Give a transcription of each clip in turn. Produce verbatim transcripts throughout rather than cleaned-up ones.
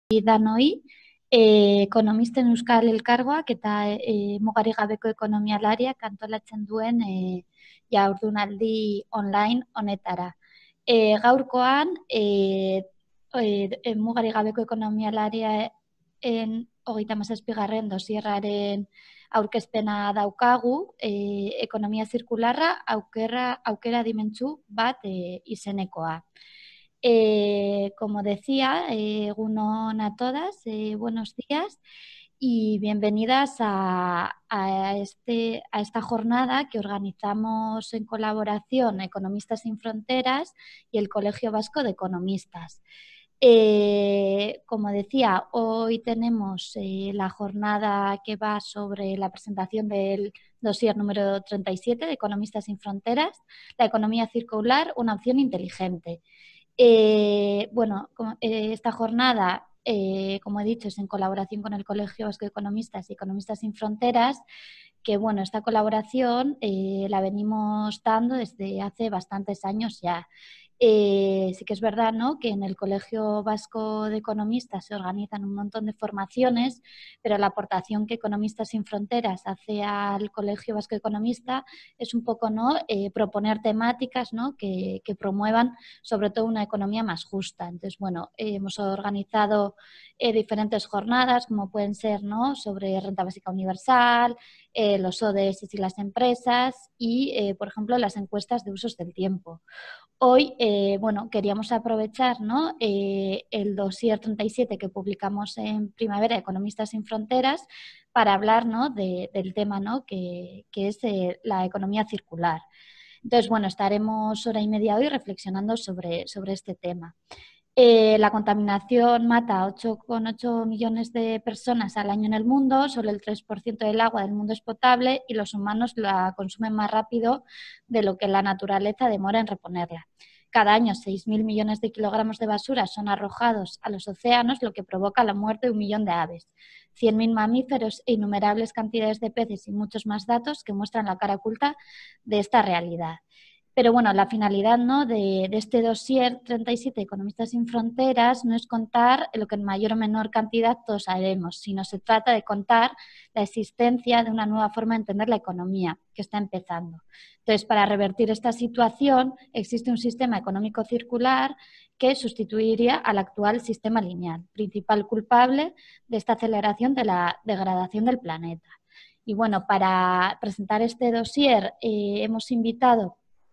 danoi, e, ekonomisten euskal elkargoak eta e, mugarik gabeko ekonomialariak antolatzen duen e, jardunaldi online honetara. E, gaurkoan, e, e, mugarik gabeko ekonomialariaren hogeita hamazazpigarren dosierraren aurkezpena daukagu, e, ekonomia zirkularra aukera, aukera dimentsu bat e, izenekoa. Eh, como decía, eh, egunon a todas, eh, buenos días y bienvenidas a, a, este, a esta jornada que organizamos en colaboración Economistas Sin Fronteras y el Colegio Vasco de Economistas. Eh, como decía, hoy tenemos eh, la jornada que va sobre la presentación del dossier número treinta y siete de Economistas Sin Fronteras, la economía circular, una opción inteligente. Eh, bueno, eh, esta jornada, eh, como he dicho, es en colaboración con el Colegio Vasco de Economistas y Economistas Sin Fronteras, que bueno, esta colaboración eh, la venimos dando desde hace bastantes años ya. Eh, sí que es verdad, ¿no?, que en el Colegio Vasco de Economistas se organizan un montón de formaciones, pero la aportación que Economistas Sin Fronteras hace al Colegio Vasco de Economistas es un poco, ¿no?, eh, proponer temáticas, ¿no?, que, que promuevan sobre todo una economía más justa. Entonces, bueno, eh, hemos organizado eh, diferentes jornadas, como pueden ser, ¿no?, sobre renta básica universal, eh, los O D S y las empresas y, eh, por ejemplo, las encuestas de usos del tiempo. Hoy, eh, bueno, queríamos aprovechar, ¿no?, eh, el dossier treinta y siete que publicamos en primavera, Economistas Sin Fronteras, para hablar, ¿no?, de, del tema, ¿no?, que, que es eh, la economía circular. Entonces, bueno, estaremos hora y media hoy reflexionando sobre, sobre este tema. Eh, la contaminación mata a ocho coma ocho millones de personas al año en el mundo, solo el tres por ciento del agua del mundo es potable y los humanos la consumen más rápido de lo que la naturaleza demora en reponerla. Cada año seis mil millones de kilogramos de basura son arrojados a los océanos, lo que provoca la muerte de un millón de aves, cien mil mamíferos e innumerables cantidades de peces y muchos más datos que muestran la cara oculta de esta realidad. Pero bueno, la finalidad, ¿no?, de, de este dossier treinta y siete, Economistas Sin Fronteras, no es contar lo que en mayor o menor cantidad todos sabemos, sino se trata de contar la existencia de una nueva forma de entender la economía que está empezando. Entonces, para revertir esta situación, existe un sistema económico circular que sustituiría al actual sistema lineal, principal culpable de esta aceleración de la degradación del planeta. Y bueno, para presentar este dossier eh, hemos invitado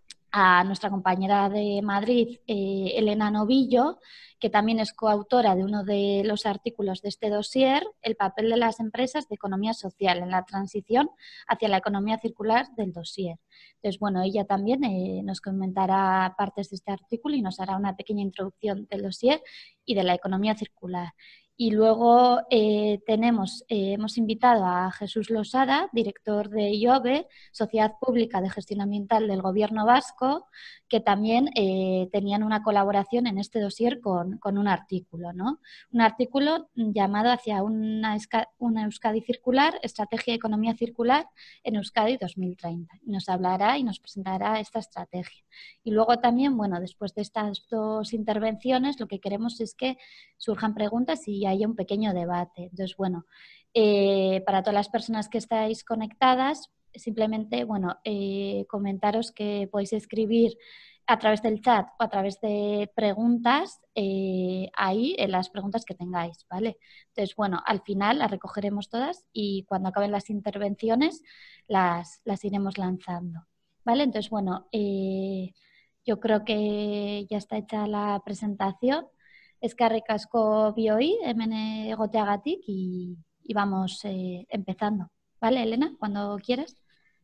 a nuestra compañera de Madrid, eh, Elena Novillo, que también es coautora de uno de los artículos de este dossier, el papel de las empresas de economía social en la transición hacia la economía circular del dossier. Entonces, bueno, ella también eh, nos comentará partes de este artículo y nos hará una pequeña introducción del dossier y de la economía circular. Y luego eh, tenemos, eh, hemos invitado a Jesús Losada, director de I O B E, Sociedad Pública de Gestión Ambiental del Gobierno Vasco, que también eh, tenían una colaboración en este dossier con, con un artículo, ¿no? Un artículo llamado Hacia una, una Euskadi circular, Estrategia de Economía Circular en Euskadi dos mil treinta. Y nos hablará y nos presentará esta estrategia. Y luego también, bueno, después de estas dos intervenciones, lo que queremos es que surjan preguntas y haya un pequeño debate. Entonces, bueno, eh, para todas las personas que estáis conectadas, simplemente, bueno, eh, comentaros que podéis escribir a través del chat o a través de preguntas eh, ahí en las preguntas que tengáis, ¿vale? Entonces, bueno, al final las recogeremos todas y cuando acaben las intervenciones las, las iremos lanzando, ¿vale? Entonces, bueno, eh, yo creo que ya está hecha la presentación. Eskerrik asko bioi, hemen egoteagatik y, y vamos eh, empezando. ¿Vale, Elena? Cuando quieras.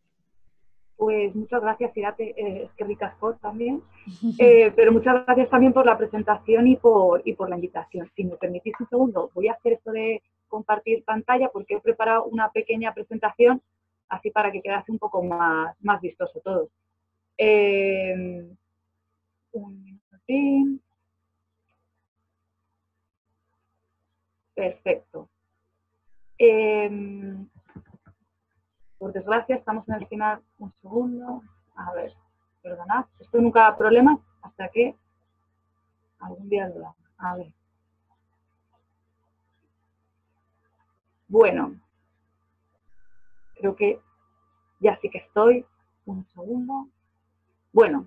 Pues muchas gracias, Irate, eh, eskerrik asko también. Eh, pero muchas gracias también por la presentación y por, y por la invitación. Si me permitís un segundo, voy a hacer esto de compartir pantalla porque he preparado una pequeña presentación así para que quedase un poco más, más vistoso todo. Eh, un minutín. Perfecto. Eh, por desgracia, estamos en el final. Un segundo. A ver, perdonad. Esto nunca da problemas hasta que algún día lo haga. A ver. Bueno, creo que ya sí que estoy. Un segundo. Bueno.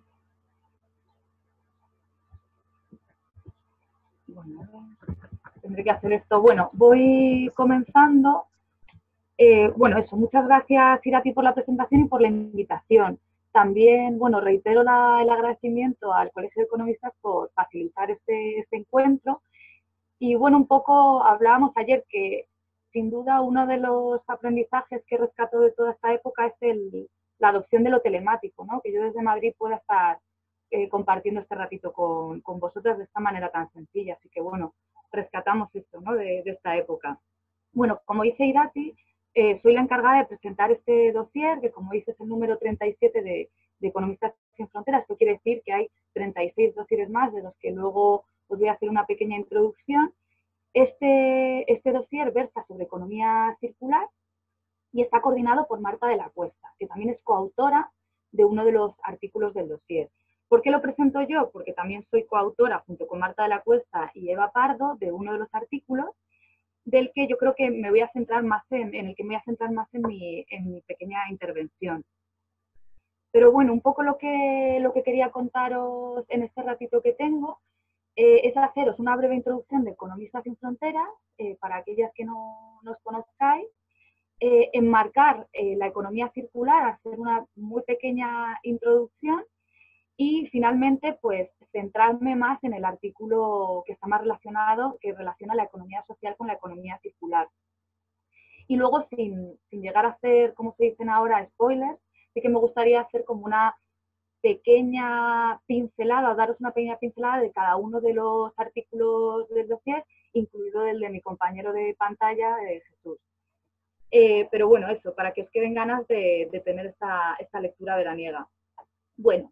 Bueno, tendré que hacer esto. Bueno, voy comenzando. Eh, bueno, eso, muchas gracias, Irati, por la presentación y por la invitación. También, bueno, reitero la, el agradecimiento al Colegio de Economistas por facilitar este, este encuentro. Y bueno, un poco hablábamos ayer que, sin duda, uno de los aprendizajes que rescato de toda esta época es el, la adopción de lo telemático, ¿no? Que yo desde Madrid pueda estar eh, compartiendo este ratito con, con vosotras de esta manera tan sencilla. Así que, bueno, rescatamos esto, ¿no? de, de esta época. Bueno, como dice Irati, eh, soy la encargada de presentar este dossier, que como dice es el número treinta y siete de, de Economistas sin Fronteras. Esto quiere decir que hay treinta y seis dossieres más, de los que luego os voy a hacer una pequeña introducción. Este, este dossier versa sobre economía circular y está coordinado por Marta de la Cuesta, que también es coautora de uno de los artículos del dossier. ¿Por qué lo presento yo? Porque también soy coautora, junto con Marta de la Cuesta y Eva Pardo, de uno de los artículos, del que yo creo que me voy a centrar más en, en el que me voy a centrar más en mi, en mi pequeña intervención. Pero bueno, un poco lo que, lo que quería contaros en este ratito que tengo eh, es haceros una breve introducción de Economistas sin Fronteras, eh, para aquellas que no nos conozcáis, eh, enmarcar eh, la economía circular, hacer una muy pequeña introducción y finalmente pues centrarme más en el artículo que está más relacionado, que relaciona la economía social con la economía circular. Y luego, sin, sin llegar a hacer, como se dicen ahora, spoilers, sí que me gustaría hacer como una pequeña pincelada, daros una pequeña pincelada de cada uno de los artículos del dossier, incluido el de mi compañero de pantalla, de Jesús. Eh, pero bueno, eso, para que os queden ganas de, de tener esta, esta lectura veraniega. Bueno,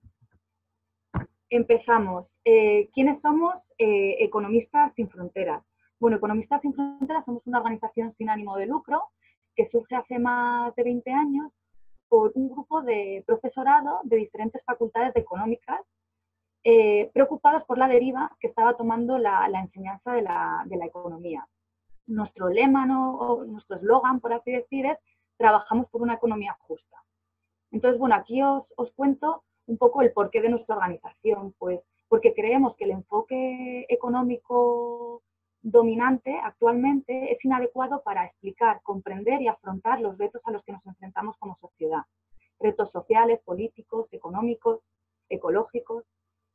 empezamos. Eh, ¿Quiénes somos? Eh, Economistas sin Fronteras. Bueno, Economistas sin Fronteras somos una organización sin ánimo de lucro que surge hace más de veinte años por un grupo de profesorado de diferentes facultades económicas eh, preocupados por la deriva que estaba tomando la, la enseñanza de la, de la economía. Nuestro lema, ¿no? O nuestro eslogan, por así decir, es trabajamos por una economía justa. Entonces, bueno, aquí os, os cuento un poco el porqué de nuestra organización, pues porque creemos que el enfoque económico dominante actualmente es inadecuado para explicar, comprender y afrontar los retos a los que nos enfrentamos como sociedad. Retos sociales, políticos, económicos, ecológicos.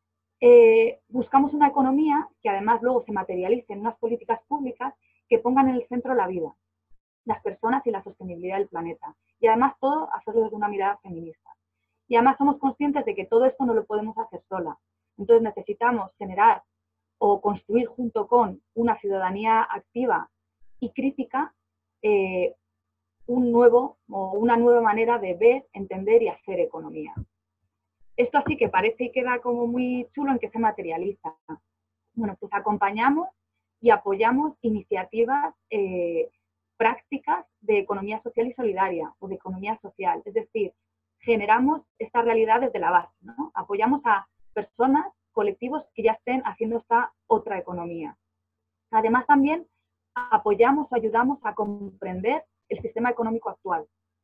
Eh, buscamos una economía que además luego se materialice en unas políticas públicas que pongan en el centro la vida, las personas y la sostenibilidad del planeta. Y además todo hacerlo desde una mirada feminista. Y además somos conscientes de que todo esto no lo podemos hacer sola. Entonces necesitamos generar o construir junto con una ciudadanía activa y crítica eh, un nuevo o una nueva manera de ver, entender y hacer economía. Esto así que parece y queda como muy chulo, ¿en que se materializa? Bueno, pues acompañamos y apoyamos iniciativas eh, prácticas de economía social y solidaria o de economía social. Es decir, generamos esta realidad desde la base, ¿no? Apoyamos a personas, colectivos que ya estén haciendo esta otra economía. Además, también apoyamos o ayudamos a comprender el sistema económico actual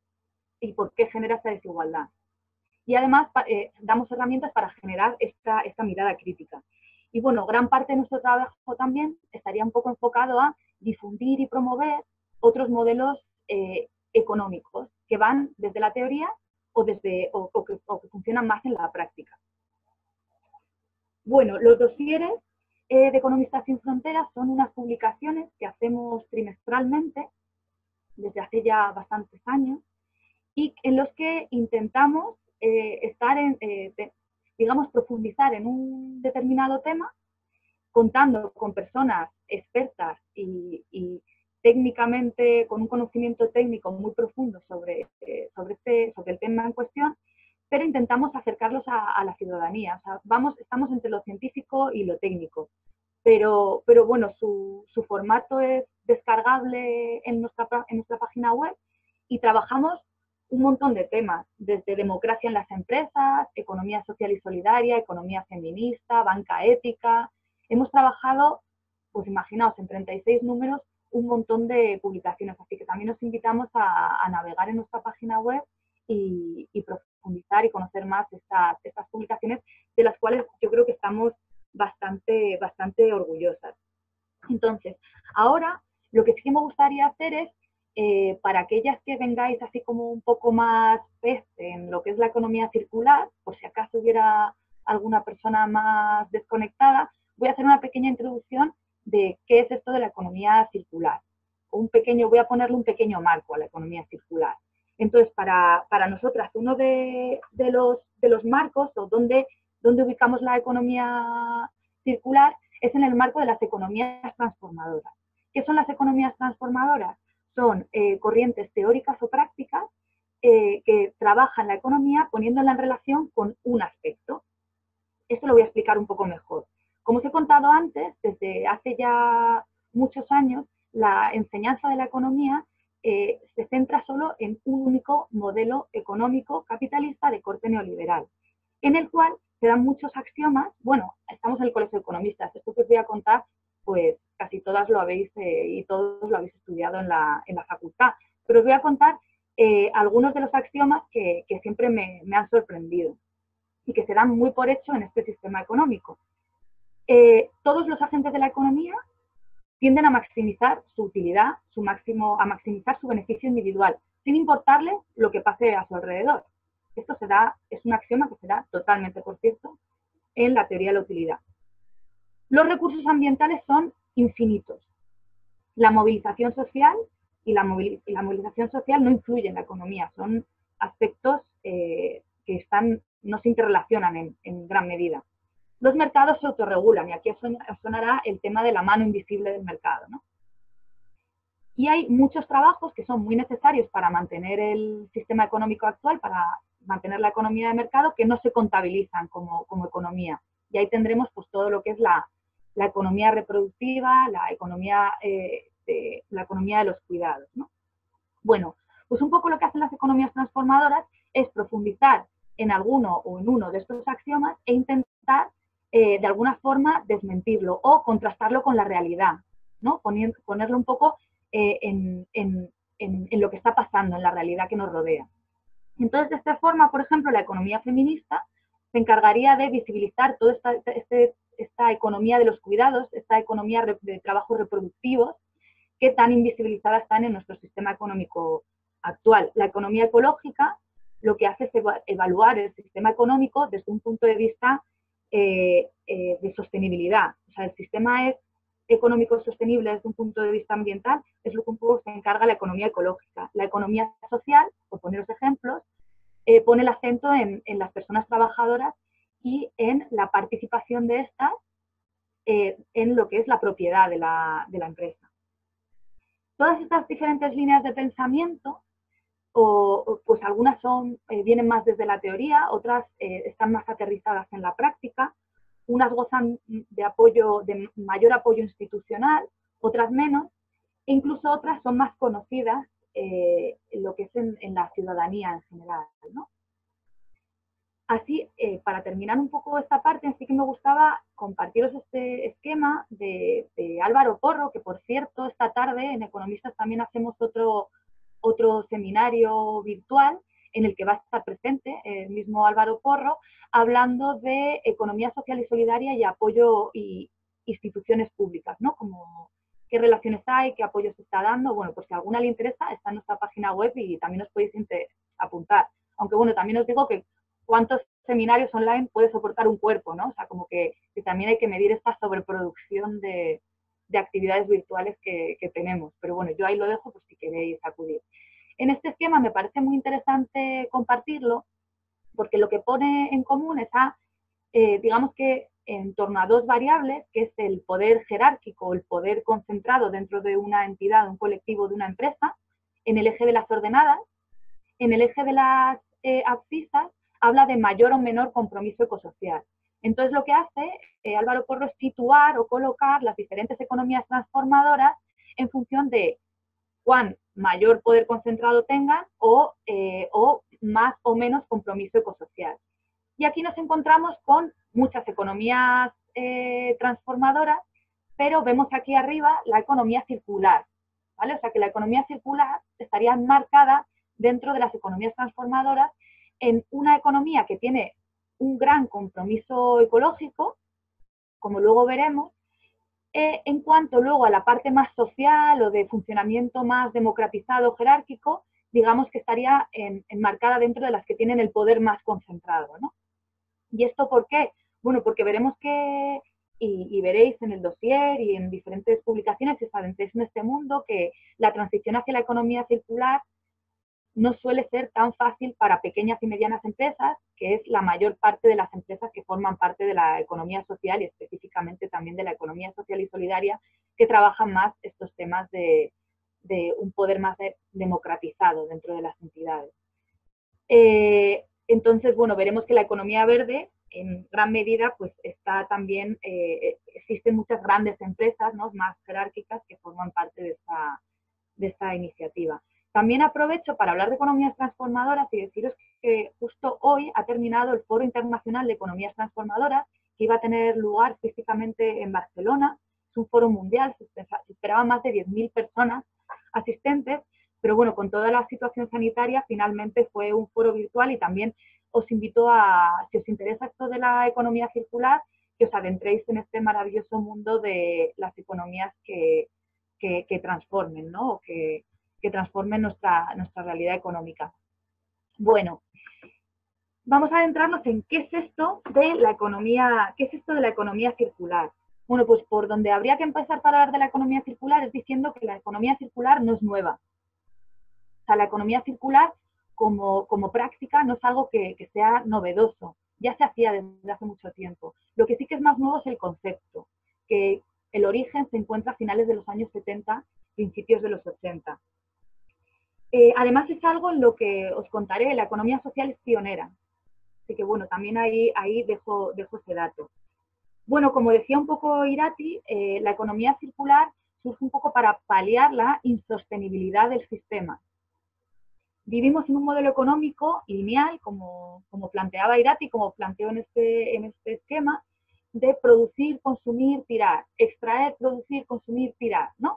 y por qué genera esta desigualdad. Y además eh, damos herramientas para generar esta, esta mirada crítica. Y bueno, gran parte de nuestro trabajo también estaría un poco enfocado a difundir y promover otros modelos eh, económicos que van desde la teoría o, desde, o, o, que, o que funcionan más en la práctica. Bueno, los dosieres eh, de Economistas sin Fronteras son unas publicaciones que hacemos trimestralmente desde hace ya bastantes años y en los que intentamos eh, estar en, eh, de, digamos, profundizar en un determinado tema, contando con personas expertas y, y técnicamente, con un conocimiento técnico muy profundo sobre, eh, sobre, este, sobre el tema en cuestión, pero intentamos acercarlos a, a la ciudadanía. O sea, vamos, estamos entre lo científico y lo técnico. Pero, pero bueno, su, su formato es descargable en nuestra, en nuestra página web y trabajamos un montón de temas, desde democracia en las empresas, economía social y solidaria, economía feminista, banca ética. Hemos trabajado, pues imaginaos, en treinta y seis números, un montón de publicaciones, así que también os invitamos a, a navegar en nuestra página web y, y profundizar y conocer más estas, estas publicaciones, de las cuales yo creo que estamos bastante, bastante orgullosas. Entonces, ahora lo que sí que me gustaría hacer es, eh, para aquellas que vengáis así como un poco más pez en lo que es la economía circular, por si acaso hubiera alguna persona más desconectada, voy a hacer una pequeña introducción de qué es esto de la economía circular. Un pequeño, voy a ponerle un pequeño marco a la economía circular. Entonces, para, para nosotras, uno de, de, los, de los marcos, o donde, donde ubicamos la economía circular, es en el marco de las economías transformadoras. ¿Qué son las economías transformadoras? Son eh, corrientes teóricas o prácticas eh, que trabajan la economía poniéndola en relación con un aspecto. Esto lo voy a explicar un poco mejor. Como os he contado antes, desde hace ya muchos años, la enseñanza de la economía eh, se centra solo en un único modelo económico capitalista de corte neoliberal, en el cual se dan muchos axiomas. Bueno, estamos en el Colegio de Economistas, esto que os voy a contar, pues casi todas lo habéis eh, y todos lo habéis estudiado en la, en la facultad, pero os voy a contar eh, algunos de los axiomas que, que siempre me, me han sorprendido y que se dan muy por hecho en este sistema económico. Eh, todos los agentes de la economía tienden a maximizar su utilidad, su máximo, a maximizar su beneficio individual, sin importarle lo que pase a su alrededor. Esto se da, es un axioma que se da totalmente, por cierto, en la teoría de la utilidad. Los recursos ambientales son infinitos. La movilización social y la, movil, y la movilización social no influye en la economía, son aspectos eh, que están, no se interrelacionan en, en gran medida. Los mercados se autorregulan, y aquí os sonará el tema de la mano invisible del mercado, ¿no? Y hay muchos trabajos que son muy necesarios para mantener el sistema económico actual, para mantener la economía de mercado, que no se contabilizan como, como economía. Y ahí tendremos pues todo lo que es la, la economía reproductiva, la economía, eh, de, la economía de los cuidados, ¿no? Bueno, pues un poco lo que hacen las economías transformadoras es profundizar en alguno o en uno de estos axiomas e intentar eh, de alguna forma desmentirlo o contrastarlo con la realidad, ¿no? Poner, ponerlo un poco eh, en, en, en, en lo que está pasando, en la realidad que nos rodea. Entonces, de esta forma, por ejemplo, la economía feminista se encargaría de visibilizar toda esta, este, esta economía de los cuidados, esta economía de trabajos reproductivos, que tan invisibilizadas están en nuestro sistema económico actual. La economía ecológica lo que hace es evaluar el sistema económico desde un punto de vista eh, eh, de sostenibilidad. O sea, el sistema es económico sostenible desde un punto de vista ambiental, es lo que un poco se encarga la economía ecológica. La economía social, por poneros ejemplos, eh, pone el acento en, en las personas trabajadoras y en la participación de estas eh, en lo que es la propiedad de la, de la empresa. Todas estas diferentes líneas de pensamiento, o, pues algunas son, eh, vienen más desde la teoría, otras eh, están más aterrizadas en la práctica, unas gozan de apoyo, de mayor apoyo institucional, otras menos, e incluso otras son más conocidas eh, en lo que es en, en la ciudadanía en general, ¿no? Así, eh, para terminar un poco esta parte, sí que me gustaba compartiros este esquema de, de Álvaro Porro, que por cierto, esta tarde en Economistas también hacemos otro, otro seminario virtual en el que va a estar presente el mismo Álvaro Porro, hablando de economía social y solidaria y apoyo y instituciones públicas, ¿no? Como qué relaciones hay, qué apoyo se está dando. Bueno, pues si a alguna le interesa, está en nuestra página web y también os podéis apuntar. Aunque bueno, también os digo que cuántos seminarios online puede soportar un cuerpo, ¿no? O sea, como que, que también hay que medir esta sobreproducción de, de actividades virtuales que, que tenemos. Pero bueno, yo ahí lo dejo por si queréis acudir. En este esquema me parece muy interesante compartirlo, porque lo que pone en común es a, eh, digamos que en torno a dos variables, que es el poder jerárquico, el poder concentrado dentro de una entidad, un colectivo, de una empresa, en el eje de las ordenadas, en el eje de las eh, abscisas, habla de mayor o menor compromiso ecosocial. Entonces, lo que hace eh, Álvaro Porro es situar o colocar las diferentes economías transformadoras en función de cuán mayor poder concentrado tengan o, eh, o más o menos compromiso ecosocial. Y aquí nos encontramos con muchas economías eh, transformadoras, pero vemos aquí arriba la economía circular, ¿vale? O sea que la economía circular estaría enmarcada dentro de las economías transformadoras en una economía que tiene un gran compromiso ecológico, como luego veremos, eh, en cuanto luego a la parte más social o de funcionamiento más democratizado, jerárquico, digamos que estaría en, enmarcada dentro de las que tienen el poder más concentrado, ¿no? ¿Y esto por qué? Bueno, porque veremos que, y, y veréis en el dossier y en diferentes publicaciones, si os adentréis en este mundo, que la transición hacia la economía circular no suele ser tan fácil para pequeñas y medianas empresas, que es la mayor parte de las empresas que forman parte de la economía social y específicamente también de la economía social y solidaria, que trabajan más estos temas de, de un poder más de, democratizado dentro de las entidades. Eh, entonces, bueno, veremos que la economía verde en gran medida pues está también, eh, existen muchas grandes empresas, ¿no?, más jerárquicas que forman parte de esta, de esta iniciativa. También aprovecho para hablar de economías transformadoras y deciros que justo hoy ha terminado el Foro Internacional de Economías Transformadoras, que iba a tener lugar físicamente en Barcelona. Es un foro mundial, se esperaban más de diez mil personas asistentes, pero bueno, con toda la situación sanitaria finalmente fue un foro virtual y también os invito a, si os interesa esto de la economía circular, que os adentréis en este maravilloso mundo de las economías que, que, que transformen, ¿no?, o que, que transformen nuestra, nuestra realidad económica. Bueno, vamos a adentrarnos en qué es esto de la economía, qué es esto de la economía circular. Bueno, pues por donde habría que empezar para hablar de la economía circular es diciendo que la economía circular no es nueva. O sea, la economía circular como, como práctica no es algo que, que sea novedoso, ya se hacía desde hace mucho tiempo. Lo que sí que es más nuevo es el concepto, que el origen se encuentra a finales de los años setenta, principios de los ochenta. Eh, además es algo en lo que os contaré, la economía social es pionera. Así que bueno, también ahí, ahí dejo, dejo ese dato. Bueno, como decía un poco Irati, eh, la economía circular surge un poco para paliar la insostenibilidad del sistema. Vivimos en un modelo económico lineal, como, como planteaba Irati, como planteó en este, en este esquema, de producir, consumir, tirar, extraer, producir, consumir, tirar, ¿no?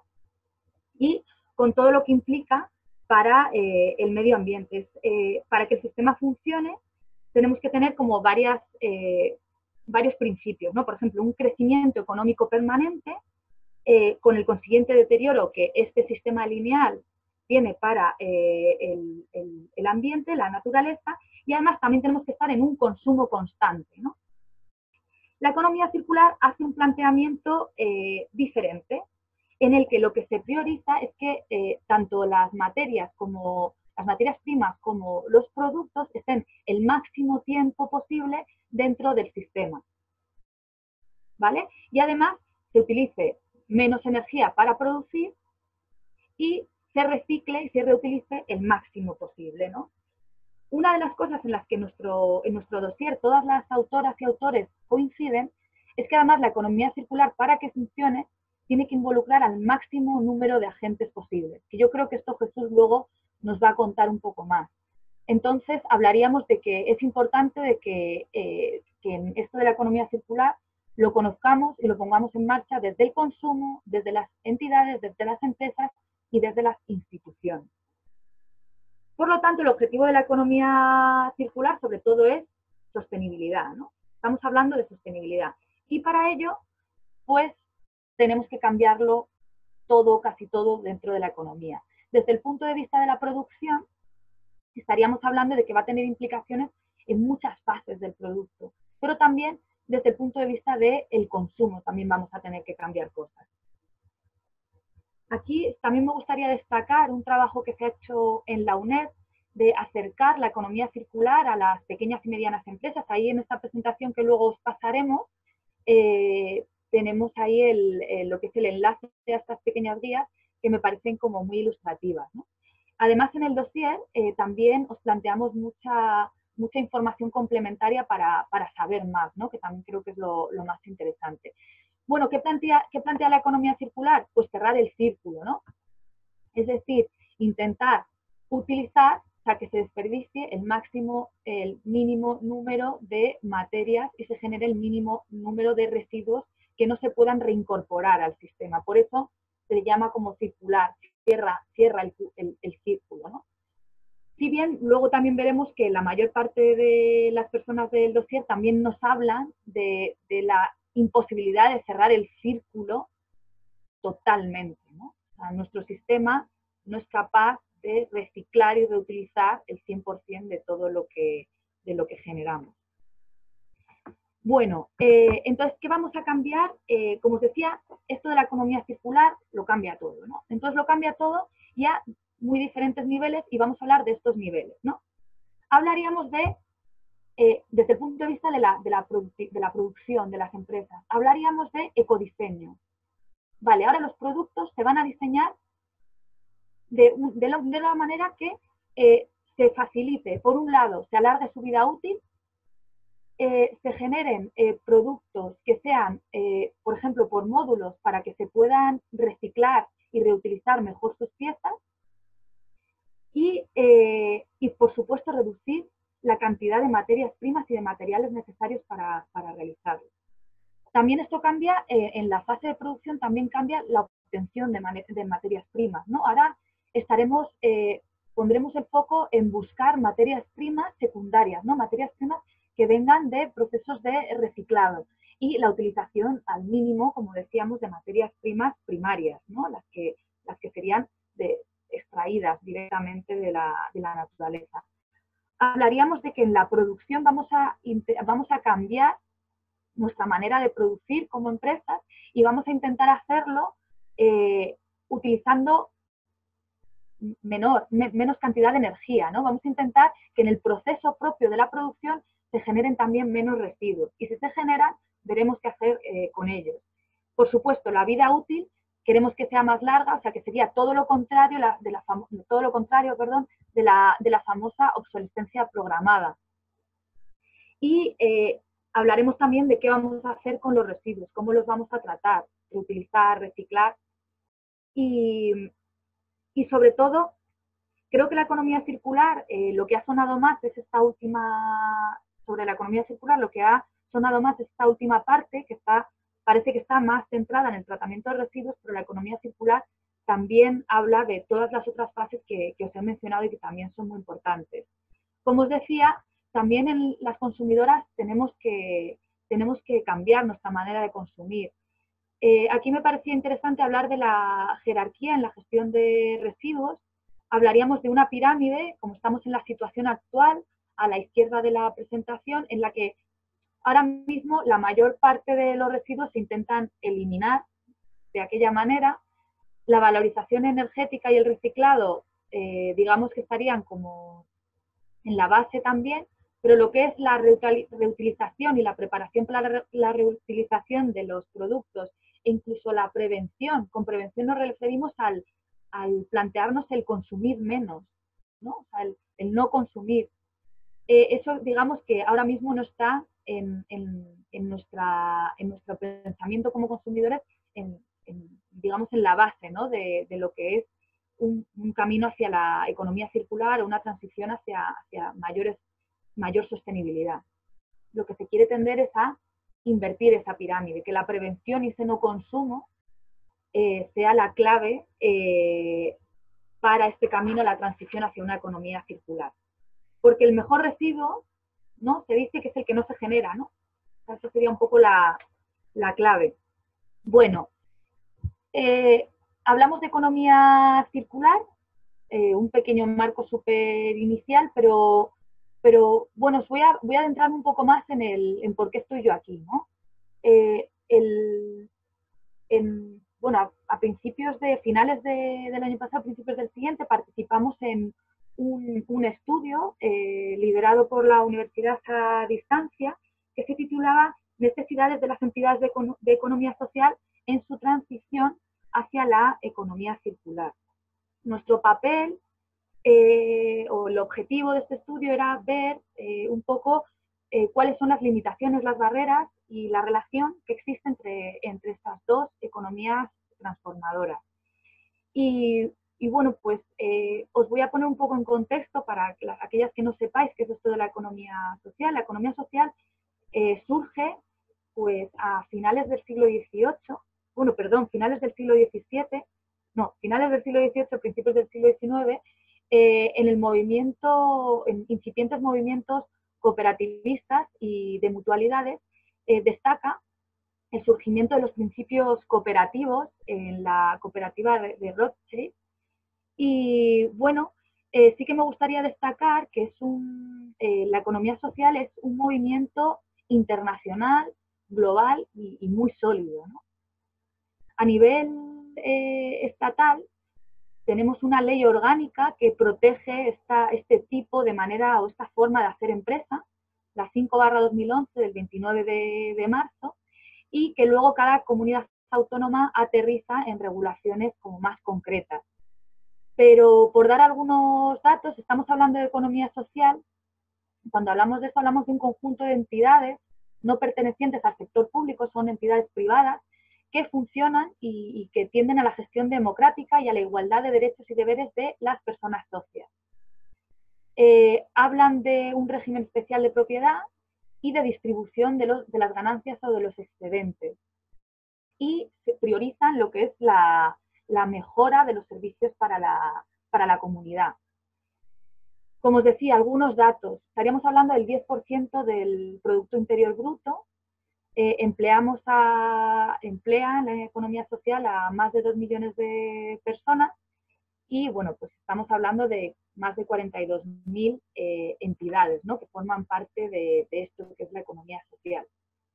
Y con todo lo que implica para eh, el medio ambiente. Eh, para que el sistema funcione, tenemos que tener como varias, eh, varios principios, ¿no? Por ejemplo, un crecimiento económico permanente, eh, con el consiguiente deterioro que este sistema lineal tiene para eh, el, el, el ambiente, la naturaleza, y además también tenemos que estar en un consumo constante, ¿no? La economía circular hace un planteamiento eh, diferente, en el que lo que se prioriza es que eh, tanto las materias como las materias primas como los productos estén el máximo tiempo posible dentro del sistema, ¿vale? Y además se utilice menos energía para producir y se recicle y se reutilice el máximo posible, ¿no? Una de las cosas en las que nuestro, en nuestro dossier todas las autoras y autores coinciden es que además la economía circular, para que funcione, tiene que involucrar al máximo número de agentes posibles. Que yo creo que esto Jesús luego nos va a contar un poco más. Entonces, hablaríamos de que es importante de que, eh, que en esto de la economía circular lo conozcamos y lo pongamos en marcha desde el consumo, desde las entidades, desde las empresas y desde las instituciones. Por lo tanto, el objetivo de la economía circular sobre todo es sostenibilidad, ¿no? Estamos hablando de sostenibilidad. Y para ello, pues, tenemos que cambiarlo todo, casi todo, dentro de la economía. Desde el punto de vista de la producción, estaríamos hablando de que va a tener implicaciones en muchas fases del producto, pero también desde el punto de vista del consumo también vamos a tener que cambiar cosas. Aquí también me gustaría destacar un trabajo que se ha hecho en la UNED de acercar la economía circular a las pequeñas y medianas empresas. Ahí en esta presentación que luego os pasaremos, eh, tenemos ahí el, el, lo que es el enlace a estas pequeñas guías que me parecen como muy ilustrativas, ¿no? Además, en el dossier eh, también os planteamos mucha, mucha información complementaria para, para saber más, ¿no? Que también creo que es lo, lo más interesante. Bueno, ¿qué plantea, ¿qué plantea la economía circular? Pues cerrar el círculo, ¿no? Es decir, intentar utilizar, o sea, que se desperdicie el máximo, el mínimo número de materias y se genere el mínimo número de residuos que no se puedan reincorporar al sistema. Por eso se le llama como circular. cierra, cierra el, el, el círculo, ¿no? Si bien luego también veremos que la mayor parte de las personas del dossier también nos hablan de, de la imposibilidad de cerrar el círculo totalmente, ¿no? O sea, nuestro sistema no es capaz de reciclar y reutilizar el cien por cien de todo lo que, de lo que generamos. Bueno, eh, entonces, ¿qué vamos a cambiar? Eh, como os decía, esto de la economía circular lo cambia todo, ¿no? Entonces lo cambia todo y a muy diferentes niveles y vamos a hablar de estos niveles, ¿no? Hablaríamos de, eh, desde el punto de vista de la, de, la de la producción de las empresas, hablaríamos de ecodiseño. Vale, ahora los productos se van a diseñar de, de, lo, de la manera que eh, se facilite, por un lado, se alargue su vida útil, eh, se generen eh, productos que sean, eh, por ejemplo, por módulos para que se puedan reciclar y reutilizar mejor sus piezas y, eh, y por supuesto, reducir la cantidad de materias primas y de materiales necesarios para, para realizarlo. También esto cambia, eh, en la fase de producción también cambia la obtención de, de materias primas, ¿no? Ahora estaremos, eh, pondremos el foco en buscar materias primas secundarias, ¿no? Materias primas que vengan de procesos de reciclado y la utilización al mínimo, como decíamos, de materias primas primarias, ¿no? Las que, las que serían de, extraídas directamente de la, de la naturaleza. Hablaríamos de que en la producción vamos a, vamos a cambiar nuestra manera de producir como empresas y vamos a intentar hacerlo eh, utilizando menor, me, menos cantidad de energía, ¿no? Vamos a intentar que en el proceso propio de la producción se generen también menos residuos y si se generan, veremos qué hacer eh, con ellos. Por supuesto, la vida útil queremos que sea más larga, o sea que sería todo lo contrario, la, de la todo lo contrario perdón, de, la, de la famosa obsolescencia programada. Y eh, hablaremos también de qué vamos a hacer con los residuos, cómo los vamos a tratar, reutilizar, reciclar. Y, y sobre todo, creo que la economía circular, eh, lo que ha sonado más es esta última, sobre la economía circular, lo que ha sonado más es esta última parte, que está, parece que está más centrada en el tratamiento de residuos, pero la economía circular también habla de todas las otras fases que, que os he mencionado y que también son muy importantes. Como os decía, también en las consumidoras tenemos que, tenemos que cambiar nuestra manera de consumir. Eh, aquí me parecía interesante hablar de la jerarquía en la gestión de residuos. Hablaríamos de una pirámide, como estamos en la situación actual, a la izquierda de la presentación, en la que ahora mismo la mayor parte de los residuos se intentan eliminar de aquella manera. La valorización energética y el reciclado, eh, digamos que estarían como en la base también, pero lo que es la reutilización y la preparación para la reutilización de los productos e incluso la prevención, con prevención nos referimos al, al plantearnos el consumir menos, ¿no? O sea, el, el no consumir. Eh, eso, digamos que ahora mismo no está en, en, en, nuestra, en nuestro pensamiento como consumidores, en, en, digamos, en la base, ¿no? de, de lo que es un, un camino hacia la economía circular o una transición hacia, hacia mayores, mayor sostenibilidad. Lo que se quiere tender es a invertir esa pirámide, que la prevención y ese no consumo eh, sea la clave eh, para este camino, la transición hacia una economía circular. Porque el mejor residuo, ¿no? Se dice que es el que no se genera, ¿no? O sea, eso sería un poco la, la clave. Bueno, eh, hablamos de economía circular, eh, un pequeño marco súper inicial, pero, pero bueno, os voy a, voy a adentrarme un poco más en, el, en por qué estoy yo aquí, ¿no? Eh, el, en, bueno, a, a principios de, finales de, del año pasado, principios del siguiente, participamos en un, un estudio eh, liderado por la Universidad a Distancia, que se titulaba Necesidades de las entidades de, de economía social en su transición hacia la economía circular. Nuestro papel eh, o el objetivo de este estudio era ver eh, un poco eh, cuáles son las limitaciones, las barreras y la relación que existe entre, entre estas dos economías transformadoras. Y, y bueno, pues eh, os voy a poner un poco en contexto para que las, aquellas que no sepáis qué es esto de la economía social. La economía social eh, surge pues a finales del siglo dieciocho, bueno, perdón, finales del siglo diecisiete, no, finales del siglo dieciocho, principios del siglo diecinueve, eh, en el movimiento, en incipientes movimientos cooperativistas y de mutualidades, eh, destaca el surgimiento de los principios cooperativos en la cooperativa de, de Rothschild. Y bueno, eh, sí que me gustaría destacar que es un, eh, la economía social es un movimiento internacional, global y, y muy sólido, ¿no? A nivel eh, estatal, tenemos una ley orgánica que protege esta, este tipo de manera o esta forma de hacer empresa, la cinco barra dos mil once del veintinueve de, de marzo, y que luego cada comunidad autónoma aterriza en regulaciones como más concretas. Pero por dar algunos datos, estamos hablando de economía social. Cuando hablamos de eso, hablamos de un conjunto de entidades no pertenecientes al sector público, son entidades privadas que funcionan y, y que tienden a la gestión democrática y a la igualdad de derechos y deberes de las personas socias. Eh, hablan de un régimen especial de propiedad y de distribución de, los, de las ganancias o de los excedentes. Y se priorizan lo que es la, la mejora de los servicios para la, para la comunidad. Como os decía, algunos datos. Estaríamos hablando del diez por ciento del Producto Interior Bruto. Eh, empleamos a, emplea en la economía social a más de dos millones de personas y, bueno, pues estamos hablando de más de cuarenta y dos mil eh, entidades, ¿no?, que forman parte de, de esto que es la economía social.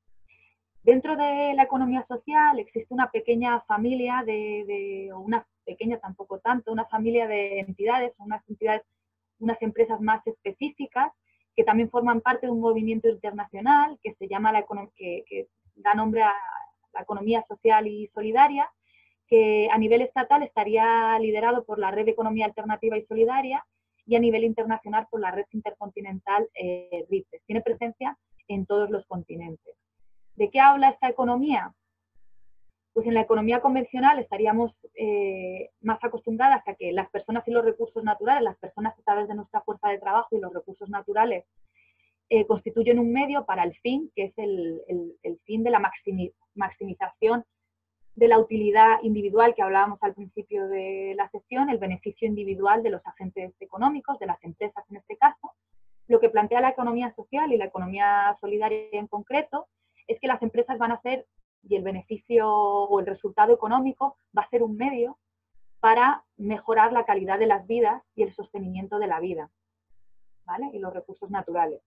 Dentro de la economía social existe una pequeña familia de, de o una pequeña tampoco tanto, una familia de entidades, unas entidades, unas empresas más específicas que también forman parte de un movimiento internacional que se llama la que, que da nombre a la economía social y solidaria, que a nivel estatal estaría liderado por la Red de Economía Alternativa y Solidaria y a nivel internacional por la Red Intercontinental eh, RIPES. Tiene presencia en todos los continentes. ¿De qué habla esta economía? Pues en la economía convencional estaríamos eh, más acostumbradas a que las personas y los recursos naturales, las personas a través de nuestra fuerza de trabajo y los recursos naturales, eh, constituyen un medio para el fin, que es el, el, el fin de la maximi, maximización de la utilidad individual que hablábamos al principio de la sesión, el beneficio individual de los agentes económicos, de las empresas en este caso. Lo que plantea la economía social y la economía solidaria en concreto es que las empresas van a ser, y el beneficio o el resultado económico va a ser un medio para mejorar la calidad de las vidas y el sostenimiento de la vida, ¿vale?, y los recursos naturales.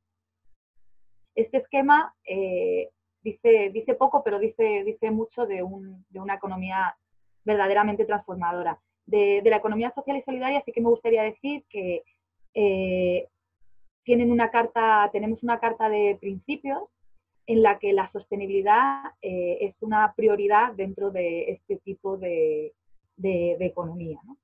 Este esquema eh, dice, dice poco, pero dice, dice mucho de, un, de una economía verdaderamente transformadora. De, de la economía social y solidaria sí que me gustaría decir que eh, tienen una carta, tenemos una carta de principios en la que la sostenibilidad eh, es una prioridad dentro de este tipo de, de, de economía, ¿no?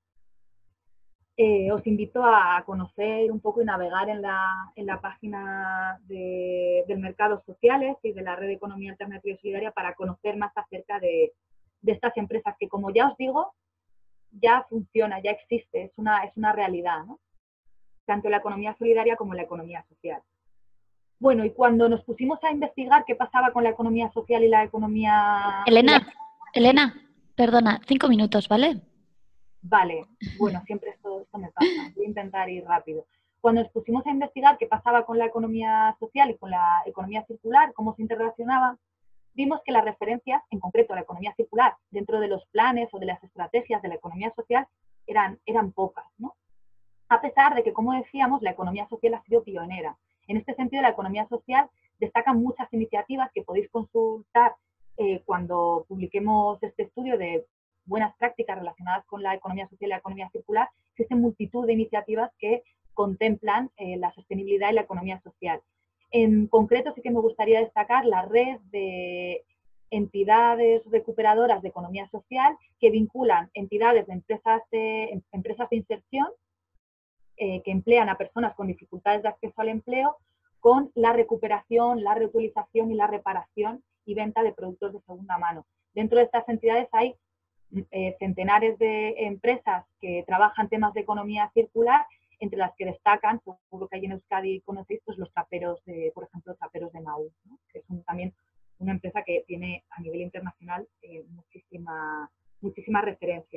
Eh, os invito a conocer un poco y navegar en la, en la página de, del Mercados Sociales y de la Red de Economía Alternativa y Solidaria para conocer más acerca de, de estas empresas que, como ya os digo, ya funciona, ya existe, es una, es una realidad, ¿no?, tanto la economía solidaria como la economía social. Bueno, y cuando nos pusimos a investigar qué pasaba con la economía social y la economía... Elena, la... Elena, perdona, cinco minutos, ¿vale? Vale, bueno, siempre esto, esto me pasa, voy a intentar ir rápido. Cuando nos pusimos a investigar qué pasaba con la economía social y con la economía circular, cómo se interrelacionaban, vimos que las referencias, en concreto la economía circular, dentro de los planes o de las estrategias de la economía social, eran, eran pocas, ¿no? A pesar de que, como decíamos, la economía social ha sido pionera. En este sentido, la economía social destaca muchas iniciativas que podéis consultar eh, cuando publiquemos este estudio de buenas prácticas relacionadas con la economía social y la economía circular. Existen multitud de iniciativas que contemplan eh, la sostenibilidad y la economía social. En concreto, sí que me gustaría destacar la red de entidades recuperadoras de economía social que vinculan entidades de empresas de, empresas de inserción eh, que emplean a personas con dificultades de acceso al empleo con la recuperación, la reutilización y la reparación y venta de productos de segunda mano. Dentro de estas entidades hay eh, centenares de empresas que trabajan temas de economía circular, entre las que destacan, seguro que allí en Euskadi conocéis, pues los traperos, de, por ejemplo, traperos de Maú, ¿no?, que es un, también una empresa que tiene a nivel internacional eh, muchísima, muchísimas referencias.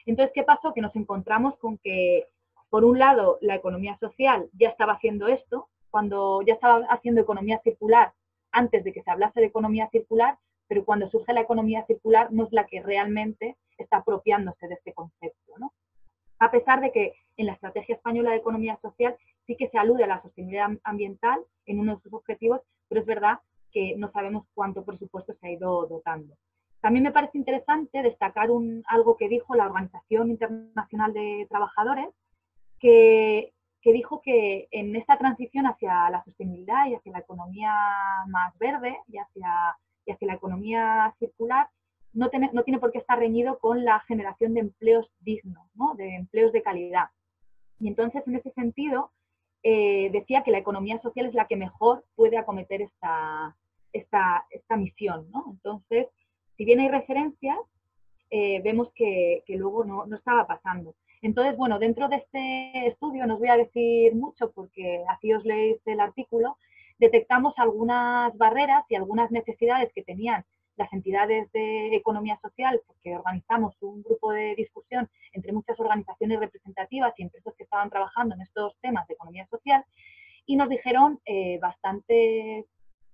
Entonces, ¿qué pasó? Que nos encontramos con que, por un lado, la economía social ya estaba haciendo esto, cuando ya estaba haciendo economía circular antes de que se hablase de economía circular, pero cuando surge la economía circular no es la que realmente está apropiándose de este concepto, ¿no? A pesar de que en la estrategia española de economía social sí que se alude a la sostenibilidad ambiental en uno de sus objetivos, pero es verdad que no sabemos cuánto presupuesto se ha ido dotando. También me parece interesante destacar un, algo que dijo la Organización Internacional de Trabajadores, que, que dijo que en esta transición hacia la sostenibilidad y hacia la economía más verde y hacia, y hacia la economía circular, no tiene, no tiene por qué estar reñido con la generación de empleos dignos, ¿no? De empleos de calidad. Y entonces, en ese sentido, eh, decía que la economía social es la que mejor puede acometer esta, esta, esta misión, ¿no? Entonces, si bien hay referencias, eh, vemos que, que luego no, no estaba pasando. Entonces, bueno, dentro de este estudio, no os voy a decir mucho porque así os leéis el artículo, detectamos algunas barreras y algunas necesidades que tenían las entidades de economía social, porque organizamos un grupo de discusión entre muchas organizaciones representativas y empresas que estaban trabajando en estos temas de economía social, y nos dijeron eh, bastantes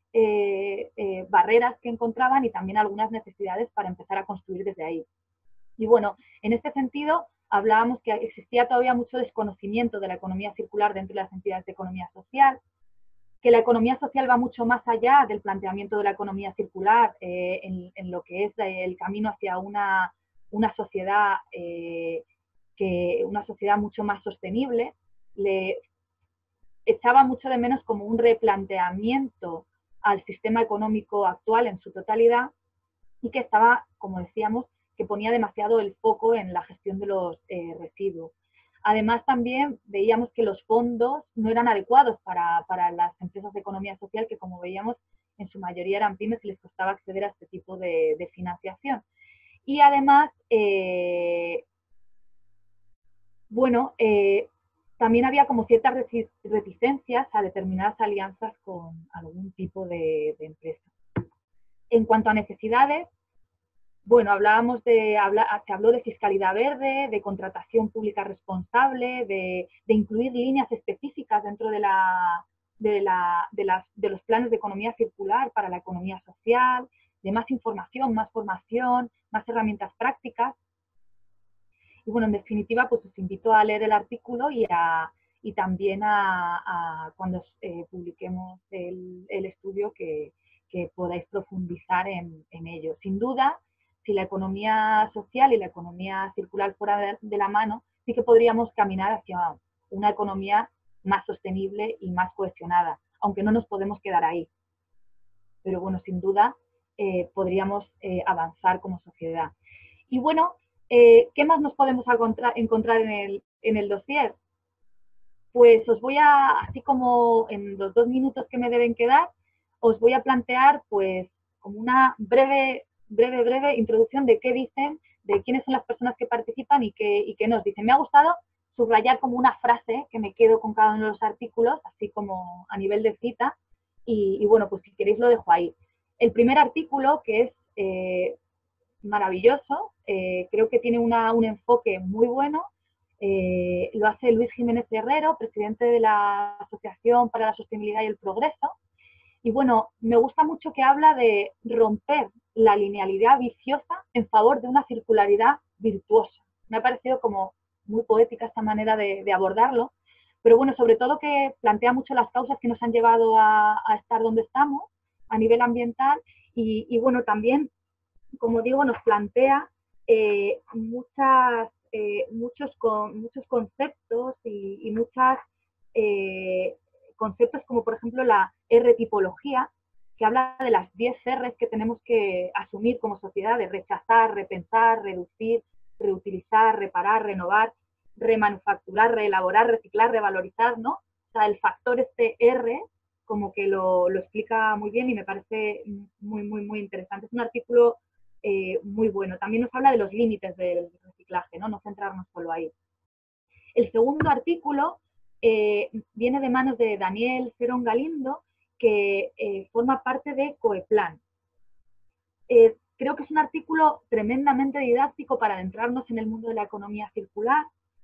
eh, eh, barreras que encontraban y también algunas necesidades para empezar a construir desde ahí. Y bueno, en este sentido, hablábamos que existía todavía mucho desconocimiento de la economía circular dentro de las entidades de economía social, que la economía social va mucho más allá del planteamiento de la economía circular eh, en, en, lo que es el camino hacia una, una sociedad eh, que una sociedad mucho más sostenible. Le echaba mucho de menos como un replanteamiento al sistema económico actual en su totalidad y que estaba, como decíamos, que ponía demasiado el foco en la gestión de los eh, residuos. Además, también veíamos que los fondos no eran adecuados para, para las empresas de economía social, que como veíamos, en su mayoría eran pymes y les costaba acceder a este tipo de, de financiación. Y además, eh, bueno, eh, también había como ciertas reticencias a determinadas alianzas con algún tipo de, de empresa. En cuanto a necesidades, bueno, hablábamos de, habla, se habló de fiscalidad verde, de contratación pública responsable, de, de incluir líneas específicas dentro de, la, de, la, de, las, de los planes de economía circular para la economía social, de más información, más formación, más herramientas prácticas. Y bueno, en definitiva, pues os invito a leer el artículo y, a, y también a, a cuando eh, publiquemos el, el estudio que, que podáis profundizar en, en ello. Sin duda, si la economía social y la economía circular fuera de, de la mano, sí que podríamos caminar hacia una economía más sostenible y más cohesionada, aunque no nos podemos quedar ahí. Pero bueno, sin duda, eh, podríamos eh, avanzar como sociedad. Y bueno, eh, ¿qué más nos podemos encontrar en el, en el dossier? Pues os voy a, así como en los dos minutos que me deben quedar, os voy a plantear pues como una breve, breve, breve introducción de qué dicen, de quiénes son las personas que participan y qué, y qué nos dicen. Me ha gustado subrayar como una frase que me quedo con cada uno de los artículos, así como a nivel de cita, y, y bueno, pues si queréis lo dejo ahí. El primer artículo, que es eh, maravilloso, eh, creo que tiene una, un enfoque muy bueno, eh, lo hace Luis Jiménez Herrero, presidente de la Asociación para la Sostenibilidad y el Progreso, y bueno, me gusta mucho que habla de romper la linealidad viciosa en favor de una circularidad virtuosa. Me ha parecido como muy poética esta manera de, de abordarlo, pero bueno, sobre todo que plantea mucho las causas que nos han llevado a, a estar donde estamos a nivel ambiental y, y bueno, también, como digo, nos plantea eh, muchas, eh, muchos, con, muchos conceptos y, y muchas eh, conceptos como por ejemplo la R-tipología, que habla de las diez R's que tenemos que asumir como sociedad, de rechazar, repensar, reducir, reutilizar, reparar, renovar, remanufacturar, reelaborar, reciclar, revalorizar, ¿no? O sea, el factor este R como que lo, lo explica muy bien y me parece muy, muy, muy interesante. Es un artículo eh, muy bueno. También nos habla de los límites del reciclaje, ¿no? No centrarnos solo ahí. El segundo artículo eh, viene de manos de Daniel Cerón Galindo, que eh, forma parte de Coeplan. Eh, creo que es un artículo tremendamente didáctico para adentrarnos en el mundo de la economía circular.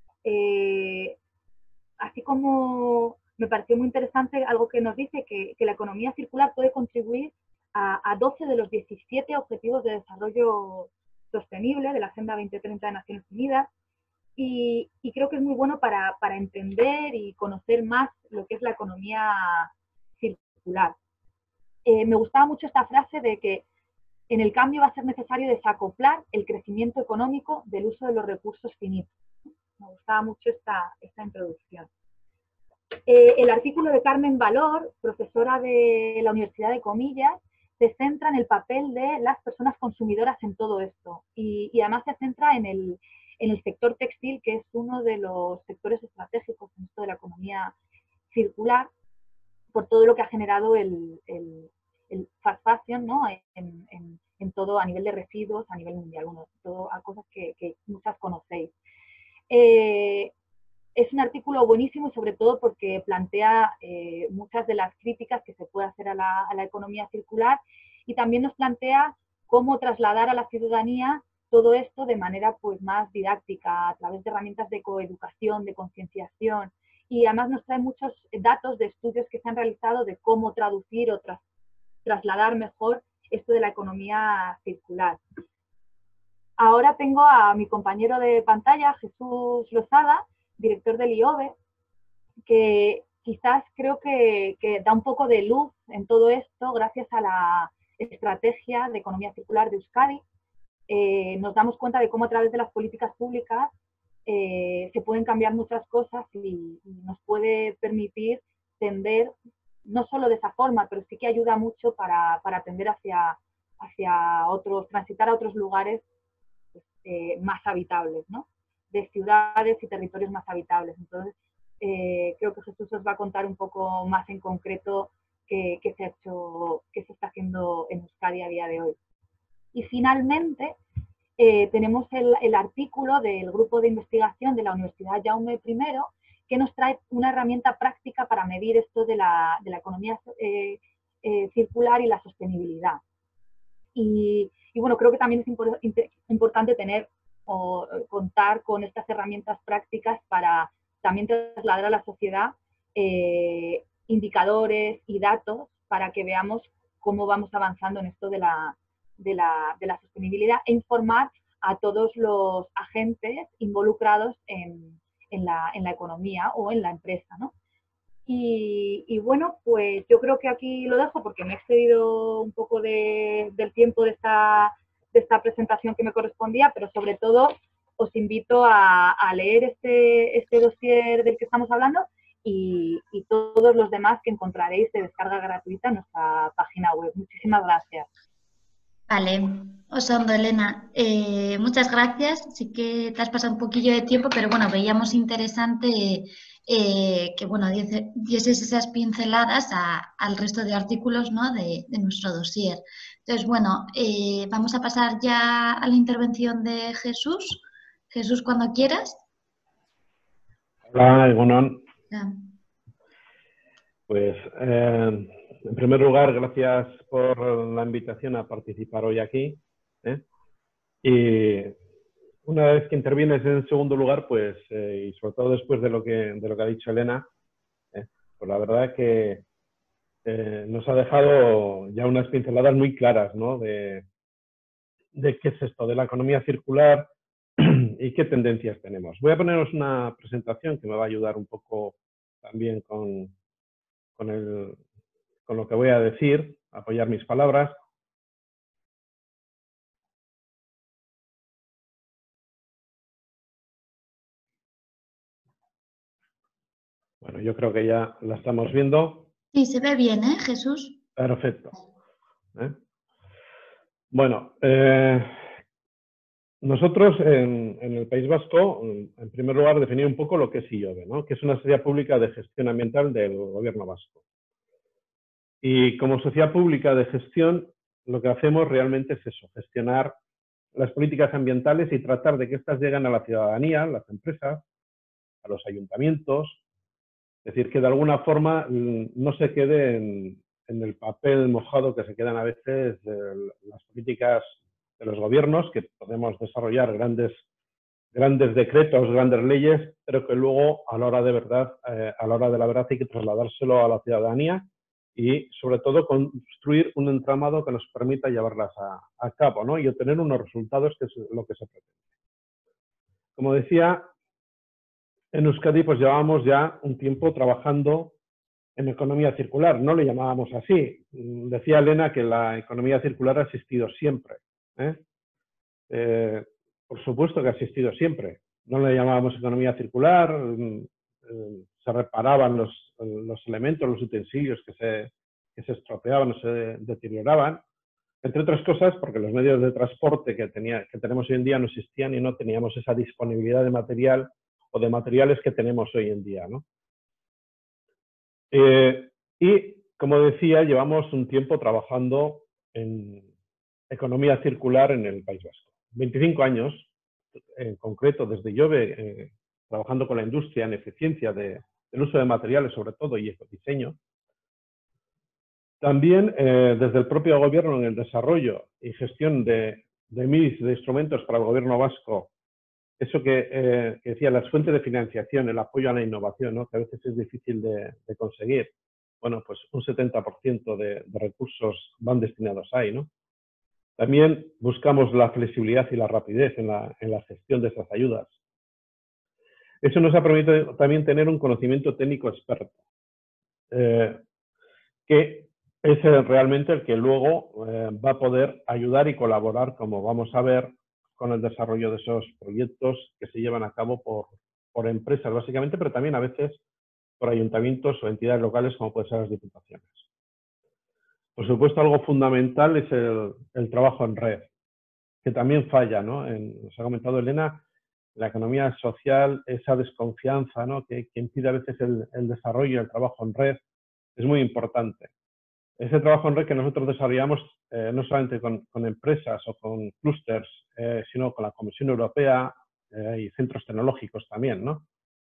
Eh, así como me pareció muy interesante algo que nos dice que, que la economía circular puede contribuir a, a doce de los diecisiete Objetivos de Desarrollo Sostenible de la Agenda veinte treinta de Naciones Unidas, y, y creo que es muy bueno para, para entender y conocer más lo que es la economía circular. Eh, me gustaba mucho esta frase de que en el cambio va a ser necesario desacoplar el crecimiento económico del uso de los recursos finitos. Me gustaba mucho esta, esta introducción. Eh, el artículo de Carmen Valor, profesora de la Universidad de Comillas, se centra en el papel de las personas consumidoras en todo esto, y, y además se centra en el, en el sector textil, que es uno de los sectores estratégicos en esto de la economía circular, por todo lo que ha generado el, el, el fast fashion, ¿no? en, en, en todo a nivel de residuos, a nivel mundial, bueno, todo a cosas que, que muchas conocéis. Eh, es un artículo buenísimo y sobre todo porque plantea eh, muchas de las críticas que se puede hacer a la, a la economía circular, y también nos plantea cómo trasladar a la ciudadanía todo esto de manera pues más didáctica, a través de herramientas de coeducación, de concienciación, y además nos trae muchos datos de estudios que se han realizado de cómo traducir o tras, trasladar mejor esto de la economía circular. Ahora tengo a mi compañero de pantalla, Jesús Lozada, director del I O B E, que quizás creo que, que da un poco de luz en todo esto gracias a la estrategia de economía circular de Euskadi. Eh, nos damos cuenta de cómo a través de las políticas públicas eh, se pueden cambiar muchas cosas y, y nos puede permitir tender, no solo de esa forma, pero sí que ayuda mucho para, para tender hacia, hacia otros, transitar a otros lugares pues, eh, más habitables, ¿no? De ciudades y territorios más habitables. Entonces, eh, creo que Jesús os va a contar un poco más en concreto qué, qué se ha hecho, qué se está haciendo en Euskadi a día de hoy. Y finalmente, eh, tenemos el, el artículo del grupo de investigación de la Universidad Jaume primero, que nos trae una herramienta práctica para medir esto de la, de la economía eh, eh, circular y la sostenibilidad. Y, y bueno, creo que también es impor importante tener o contar con estas herramientas prácticas para también trasladar a la sociedad eh, indicadores y datos para que veamos cómo vamos avanzando en esto de la, de la, de la sostenibilidad, e informar a todos los agentes involucrados en, en, la, en la economía o en la empresa, ¿no? Y, y bueno, pues yo creo que aquí lo dejo porque me he excedido un poco de, del tiempo de esta, de esta presentación que me correspondía, pero sobre todo os invito a, a leer este, este dossier del que estamos hablando y, y todos los demás que encontraréis de descarga gratuita en nuestra página web. Muchísimas gracias. Vale, Osondo, Elena, eh, muchas gracias. Sí que te has pasado un poquillo de tiempo, pero bueno, veíamos interesante eh, que bueno, dieses esas pinceladas a, al resto de artículos, ¿no? de, de nuestro dossier. Entonces, bueno, eh, vamos a pasar ya a la intervención de Jesús. Jesús, cuando quieras. Hola, Egunon. Ya. Pues, eh, en primer lugar, gracias por la invitación a participar hoy aquí. ¿eh? Y una vez que intervienes en segundo lugar, pues, eh, y sobre todo después de lo que, de lo que ha dicho Elena, ¿eh? pues la verdad es que eh, nos ha dejado ya unas pinceladas muy claras, ¿no? de, de qué es esto de la economía circular y qué tendencias tenemos. Voy a poneros una presentación que me va a ayudar un poco también con, con, el, con lo que voy a decir, apoyar mis palabras. Bueno, yo creo que ya la estamos viendo. Sí, se ve bien, ¿eh, Jesús? Perfecto. ¿Eh? Bueno, eh, nosotros en, en el País Vasco, en primer lugar, definir un poco lo que es I O B E, ¿no? Que es una sociedad pública de gestión ambiental del gobierno vasco. Y como sociedad pública de gestión, lo que hacemos realmente es eso, gestionar las políticas ambientales y tratar de que éstas lleguen a la ciudadanía, a las empresas, a los ayuntamientos. Es decir, que de alguna forma no se quede en, en el papel mojado que se quedan a veces eh, las políticas de los gobiernos, que podemos desarrollar grandes, grandes decretos, grandes leyes, pero que luego a la hora de verdad, eh, a la hora de la verdad hay que trasladárselo a la ciudadanía y sobre todo construir un entramado que nos permita llevarlas a, a cabo, ¿no? Y obtener unos resultados que es lo que se pretende. Como decía, en Euskadi pues llevábamos ya un tiempo trabajando en economía circular, no le llamábamos así. Decía Elena que la economía circular ha existido siempre. ¿eh? Eh, por supuesto que ha existido siempre. No le llamábamos economía circular, eh, se reparaban los, los elementos, los utensilios que se, que se estropeaban o se deterioraban, entre otras cosas porque los medios de transporte que, tenía, que tenemos hoy en día no existían y no teníamos esa disponibilidad de material o de materiales que tenemos hoy en día, ¿no? Eh, y, como decía, llevamos un tiempo trabajando en economía circular en el País Vasco. veinticinco años, en concreto, desde Jove, eh, trabajando con la industria en eficiencia de, del uso de materiales, sobre todo, y ecodiseño. También eh, desde el propio gobierno en el desarrollo y gestión de, de M I S, de instrumentos para el gobierno vasco, eso que, eh, que decía, las fuentes de financiación, el apoyo a la innovación, ¿no? Que a veces es difícil de, de conseguir. Bueno, pues un setenta por ciento de, de recursos van destinados ahí, ¿no? También buscamos la flexibilidad y la rapidez en la, en la gestión de esas ayudas. Eso nos ha permitido también tener un conocimiento técnico experto, eh, que es realmente el que luego eh, va a poder ayudar y colaborar, como vamos a ver, con el desarrollo de esos proyectos que se llevan a cabo por, por empresas, básicamente, pero también a veces por ayuntamientos o entidades locales, como pueden ser las diputaciones. Por supuesto, algo fundamental es el, el trabajo en red, que también falla, ¿no? En, nos ha comentado Elena, la economía social, esa desconfianza, ¿no? que, que impide a veces el, el desarrollo y el trabajo en red, es muy importante. Ese trabajo en red que nosotros desarrollamos eh, no solamente con, con empresas o con clústeres, eh, sino con la Comisión Europea eh, y centros tecnológicos también, ¿no?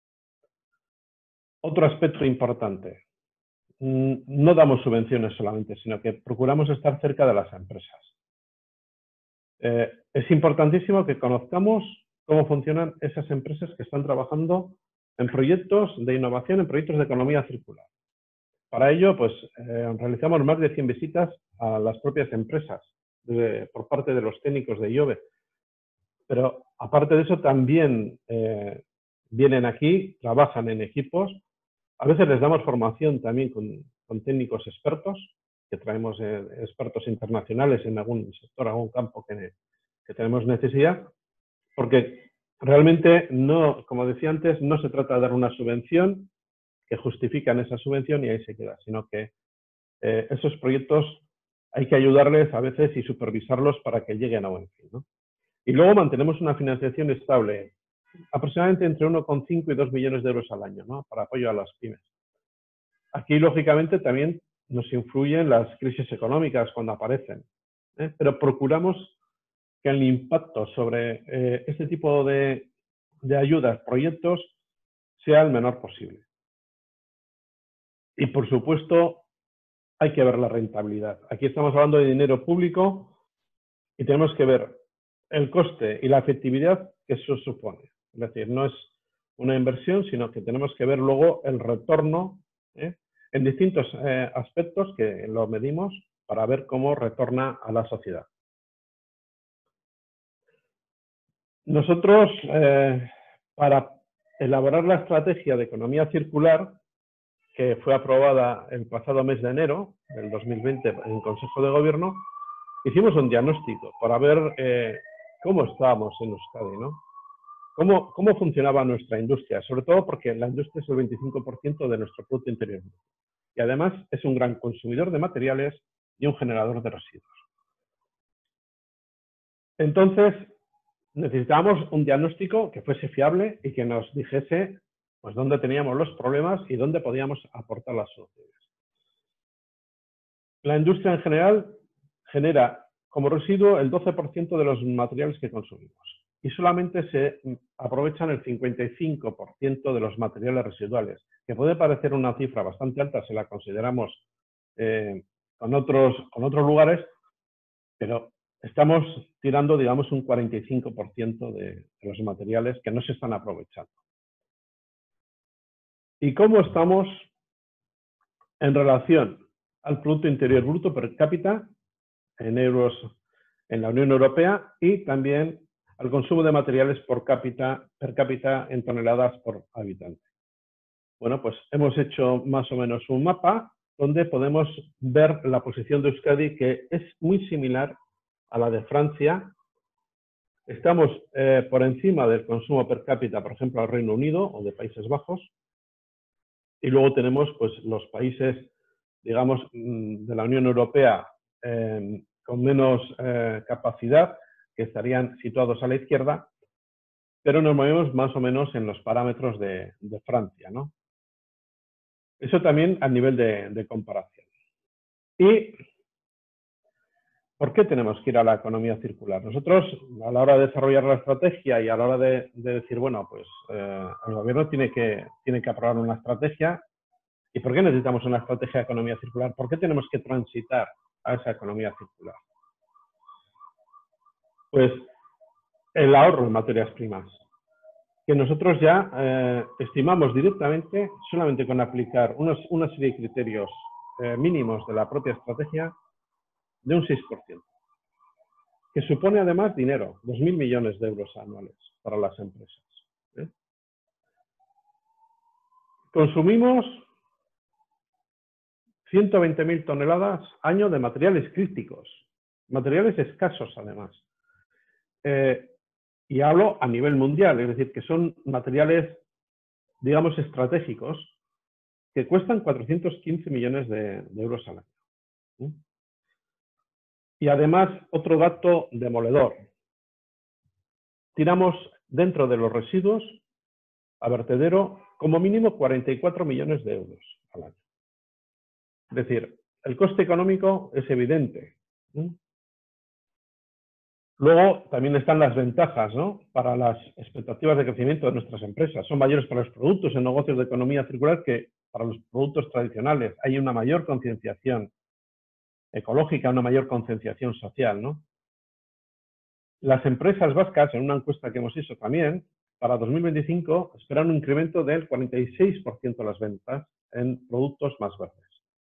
Otro aspecto importante, no damos subvenciones solamente, sino que procuramos estar cerca de las empresas. Eh, es importantísimo que conozcamos cómo funcionan esas empresas que están trabajando en proyectos de innovación, en proyectos de economía circular. Para ello, pues, eh, realizamos más de cien visitas a las propias empresas de, por parte de los técnicos de Jove. Pero, aparte de eso, también eh, vienen aquí, trabajan en equipos. A veces les damos formación también con, con técnicos expertos, que traemos eh, expertos internacionales en algún sector, algún campo que, que tenemos necesidad, porque realmente, no, como decía antes, no se trata de dar una subvención, que justifican esa subvención y ahí se queda, sino que eh, esos proyectos hay que ayudarles a veces y supervisarlos para que lleguen a buen fin, ¿no? Y luego mantenemos una financiación estable, aproximadamente entre uno coma cinco y dos millones de euros al año, ¿no? Para apoyo a las pymes. Aquí, lógicamente, también nos influyen las crisis económicas cuando aparecen, ¿eh? Pero procuramos que el impacto sobre eh, este tipo de, de ayudas, proyectos, sea el menor posible. Y, por supuesto, hay que ver la rentabilidad. Aquí estamos hablando de dinero público y tenemos que ver el coste y la efectividad que eso supone. Es decir, no es una inversión, sino que tenemos que ver luego el retorno ¿eh? en distintos eh, aspectos que lo medimos para ver cómo retorna a la sociedad. Nosotros, eh, para elaborar la estrategia de economía circular, que fue aprobada el pasado mes de enero del dos mil veinte en el Consejo de Gobierno, hicimos un diagnóstico para ver eh, cómo estábamos en Euskadi, ¿no? Cómo, cómo funcionaba nuestra industria, sobre todo porque la industria es el veinticinco por ciento de nuestro Producto Interior Bruto. Y además es un gran consumidor de materiales y un generador de residuos. Entonces, necesitábamos un diagnóstico que fuese fiable y que nos dijese pues dónde teníamos los problemas y dónde podíamos aportar las soluciones. La industria en general genera como residuo el doce por ciento de los materiales que consumimos y solamente se aprovechan el cincuenta y cinco por ciento de los materiales residuales, que puede parecer una cifra bastante alta si la consideramos eh, con, otros, con otros lugares, pero estamos tirando, digamos, un cuarenta y cinco por ciento de, de los materiales que no se están aprovechando. ¿Y cómo estamos en relación al Producto Interior Bruto per cápita en euros en la Unión Europea y también al consumo de materiales por cápita, per cápita en toneladas por habitante? Bueno, pues hemos hecho más o menos un mapa donde podemos ver la posición de Euskadi, que es muy similar a la de Francia. Estamos eh, por encima del consumo per cápita, por ejemplo, al Reino Unido o de Países Bajos. Y luego tenemos pues, los países, digamos, de la Unión Europea eh, con menos eh, capacidad, que estarían situados a la izquierda, pero nos movemos más o menos en los parámetros de, de Francia, ¿no? Eso también a nivel de, de comparación. ¿Y por qué tenemos que ir a la economía circular? Nosotros, a la hora de desarrollar la estrategia y a la hora de, de decir, bueno, pues eh, el gobierno tiene que, tiene que aprobar una estrategia. ¿Y por qué necesitamos una estrategia de economía circular? ¿Por qué tenemos que transitar a esa economía circular? Pues el ahorro en materias primas, que nosotros ya eh, estimamos directamente, solamente con aplicar unos, una serie de criterios eh, mínimos de la propia estrategia, de un seis por ciento, que supone además dinero, dos mil millones de euros anuales para las empresas. ¿eh? Consumimos ciento veinte mil toneladas año de materiales críticos, materiales escasos además. Eh, y hablo a nivel mundial, es decir, que son materiales, digamos, estratégicos, que cuestan cuatrocientos quince millones de, de euros al año. ¿eh? Y además, otro dato demoledor. Tiramos dentro de los residuos a vertedero como mínimo cuarenta y cuatro millones de euros al año. Es decir, el coste económico es evidente. ¿eh? Luego también están las ventajas, ¿no? Para las expectativas de crecimiento de nuestras empresas. Son mayores para los productos en negocios de economía circular que para los productos tradicionales. Hay una mayor concienciación ecológica, una mayor concienciación social, ¿no? Las empresas vascas, en una encuesta que hemos hecho también, para dos mil veinticinco esperan un incremento del cuarenta y seis por ciento de las ventas en productos más verdes.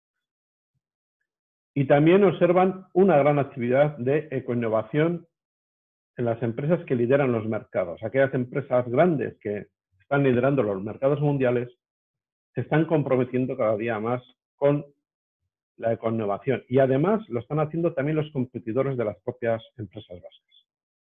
Y también observan una gran actividad de ecoinnovación en las empresas que lideran los mercados. Aquellas empresas grandes que están liderando los mercados mundiales se están comprometiendo cada día más con la ecoinnovación. Y además lo están haciendo también los competidores de las propias empresas vascas.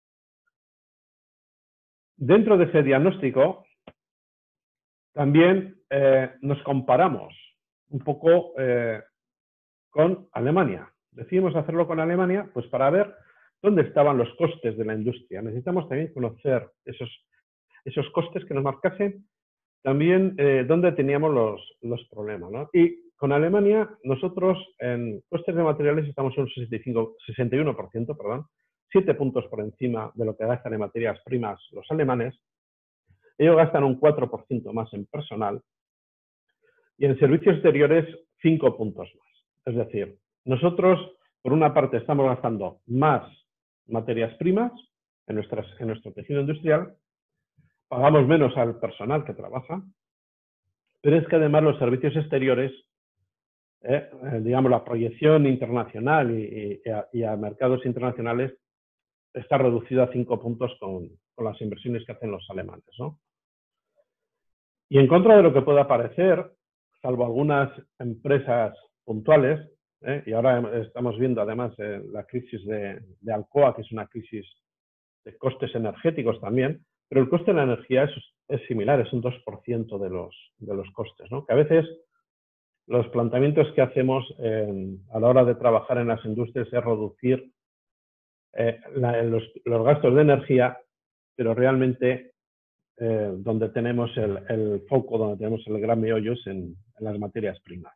Dentro de ese diagnóstico, también eh, nos comparamos un poco eh, con Alemania. Decidimos hacerlo con Alemania pues para ver dónde estaban los costes de la industria. Necesitamos también conocer esos, esos costes que nos marcasen también eh, dónde teníamos los, los problemas, ¿no? Y con Alemania, nosotros en costes de materiales estamos en un sesenta y cinco, sesenta y uno por ciento, perdón, siete puntos por encima de lo que gastan en materias primas los alemanes. Ellos gastan un cuatro por ciento más en personal y en servicios exteriores cinco puntos más. Es decir, nosotros, por una parte, estamos gastando más materias primas en, nuestras, en nuestro tejido industrial, pagamos menos al personal que trabaja, pero es que además los servicios exteriores, eh, eh, digamos, la proyección internacional y, y, a, y a mercados internacionales está reducida a cinco puntos con, con las inversiones que hacen los alemanes, ¿no? Y en contra de lo que pueda parecer, salvo algunas empresas puntuales, ¿eh? Y ahora estamos viendo además eh, la crisis de, de Alcoa, que es una crisis de costes energéticos también, pero el coste de la energía es, es similar, es un dos por ciento de los, de los costes, ¿no? Que a veces los planteamientos que hacemos eh, a la hora de trabajar en las industrias es reducir eh, la, los, los gastos de energía, pero realmente eh, donde tenemos el, el foco, donde tenemos el gran meollo es en, en las materias primas.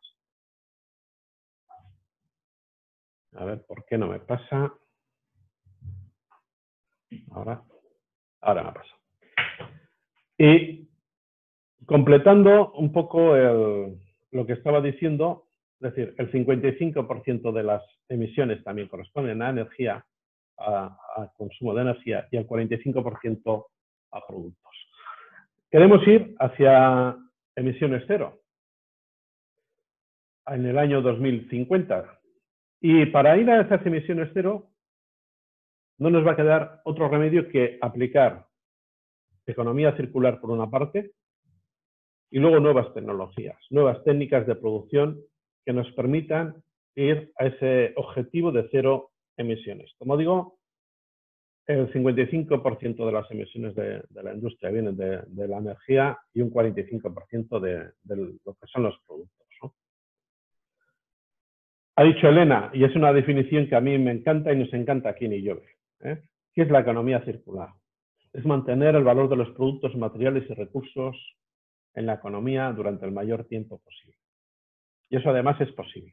A ver, ¿por qué no me pasa? Ahora, ahora me pasa. Y completando un poco el, lo que estaba diciendo, es decir, el cincuenta y cinco por ciento de las emisiones también corresponden a energía, a, a consumo de energía y al cuarenta y cinco por ciento a productos. Queremos ir hacia emisiones cero en el año dos mil cincuenta. Y para ir a esas emisiones cero no nos va a quedar otro remedio que aplicar economía circular por una parte y luego nuevas tecnologías, nuevas técnicas de producción que nos permitan ir a ese objetivo de cero emisiones. Como digo, el cincuenta y cinco por ciento de las emisiones de, de la industria vienen de, de la energía y un cuarenta y cinco por ciento de, de lo que son los productos, ¿no? Ha dicho Elena, y es una definición que a mí me encanta y nos encanta aquí en Ihobe, ¿eh? ¿Qué es la economía circular? Es mantener el valor de los productos, materiales y recursos en la economía durante el mayor tiempo posible. Y eso además es posible.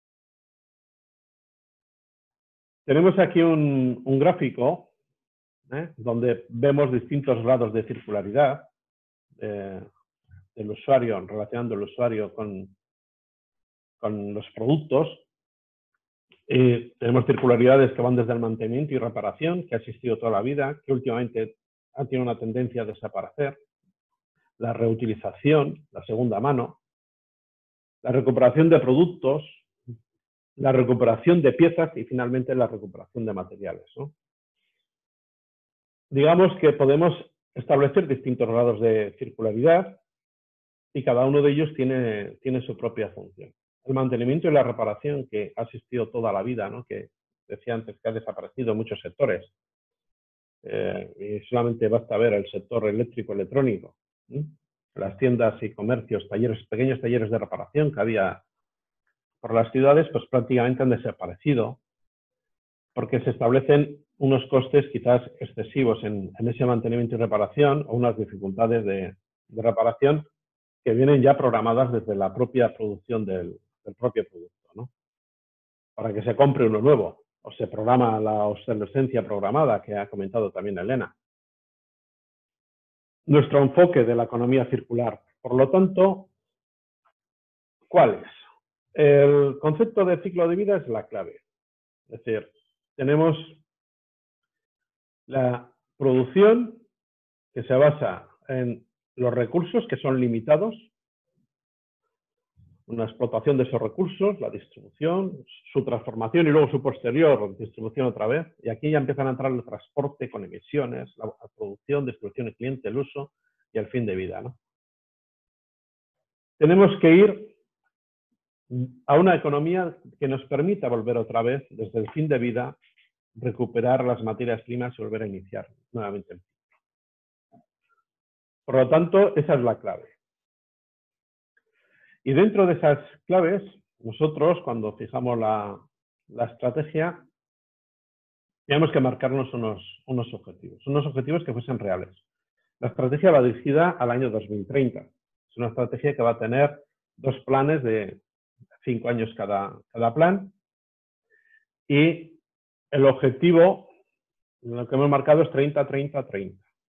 Tenemos aquí un, un gráfico ¿eh? donde vemos distintos grados de circularidad eh, del usuario, relacionando el usuario con, con los productos. Y tenemos circularidades que van desde el mantenimiento y reparación, que ha existido toda la vida, que últimamente ha tenido una tendencia a desaparecer. La reutilización, la segunda mano, la recuperación de productos, la recuperación de piezas y finalmente la recuperación de materiales, ¿no? Digamos que podemos establecer distintos grados de circularidad y cada uno de ellos tiene, tiene su propia función. El mantenimiento y la reparación, que ha existido toda la vida, ¿no? Que decía antes que ha desaparecido en muchos sectores. Eh, y solamente basta ver el sector eléctrico-electrónico, ¿sí? Las tiendas y comercios, talleres, pequeños talleres de reparación que había por las ciudades, pues prácticamente han desaparecido porque se establecen unos costes quizás excesivos en, en ese mantenimiento y reparación o unas dificultades de, de reparación que vienen ya programadas desde la propia producción del, del propio producto, ¿no? Para que se compre uno nuevo o se programa la obsolescencia programada que ha comentado también Elena. Nuestro enfoque de la economía circular, por lo tanto, ¿cuál es? El concepto de ciclo de vida es la clave. Es decir, tenemos la producción que se basa en los recursos que son limitados, una explotación de esos recursos, la distribución, su transformación y luego su posterior distribución otra vez. Y aquí ya empiezan a entrar el transporte con emisiones, la producción, distribución y cliente, el uso y el fin de vida, ¿no? Tenemos que ir a una economía que nos permita volver otra vez, desde el fin de vida, recuperar las materias primas y volver a iniciar nuevamente. Por lo tanto, esa es la clave. Y dentro de esas claves, nosotros, cuando fijamos la, la estrategia, tenemos que marcarnos unos, unos objetivos, unos objetivos que fuesen reales. La estrategia va dirigida al año dos mil treinta. Es una estrategia que va a tener dos planes de cinco años cada, cada plan. Y el objetivo, lo que hemos marcado es treinta, treinta, treinta.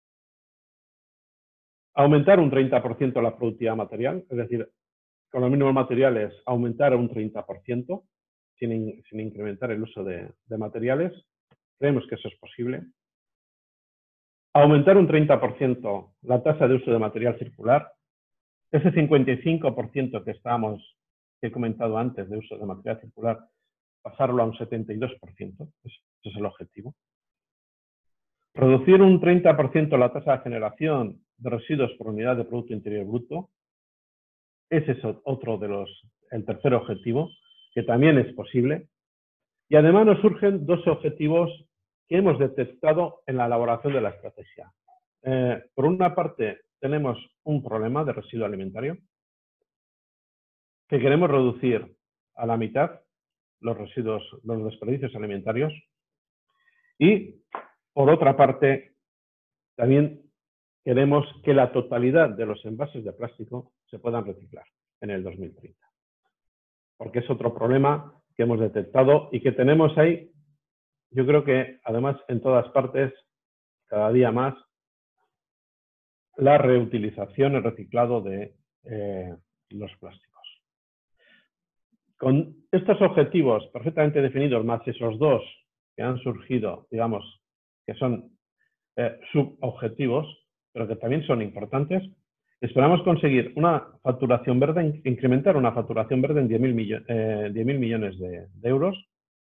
Aumentar un treinta por ciento la productividad material, es decir, con los mínimos materiales aumentar un treinta por ciento sin, in, sin incrementar el uso de, de materiales. Creemos que eso es posible. Aumentar un treinta por ciento la tasa de uso de material circular. Ese cincuenta y cinco por ciento que estábamos, que he comentado antes de uso de material circular, pasarlo a un setenta y dos por ciento. Ese es el objetivo. Reducir un treinta por ciento la tasa de generación de residuos por unidad de Producto Interior Bruto. Ese es otro de los, el tercer objetivo, que también es posible. Y además nos surgen dos objetivos que hemos detectado en la elaboración de la estrategia. Eh, por una parte, tenemos un problema de residuo alimentario que queremos reducir a la mitad, los residuos, los desperdicios alimentarios. Y, por otra parte, también queremos que la totalidad de los envases de plástico se puedan reciclar en el dos mil treinta. Porque es otro problema que hemos detectado y que tenemos ahí, yo creo que además en todas partes, cada día más, la reutilización, el reciclado de eh, los plásticos. Con estos objetivos perfectamente definidos, más esos dos que han surgido, digamos, que son eh, subobjetivos, pero que también son importantes. Esperamos conseguir una facturación verde, incrementar una facturación verde en diez mil millo, eh, millones de, de euros,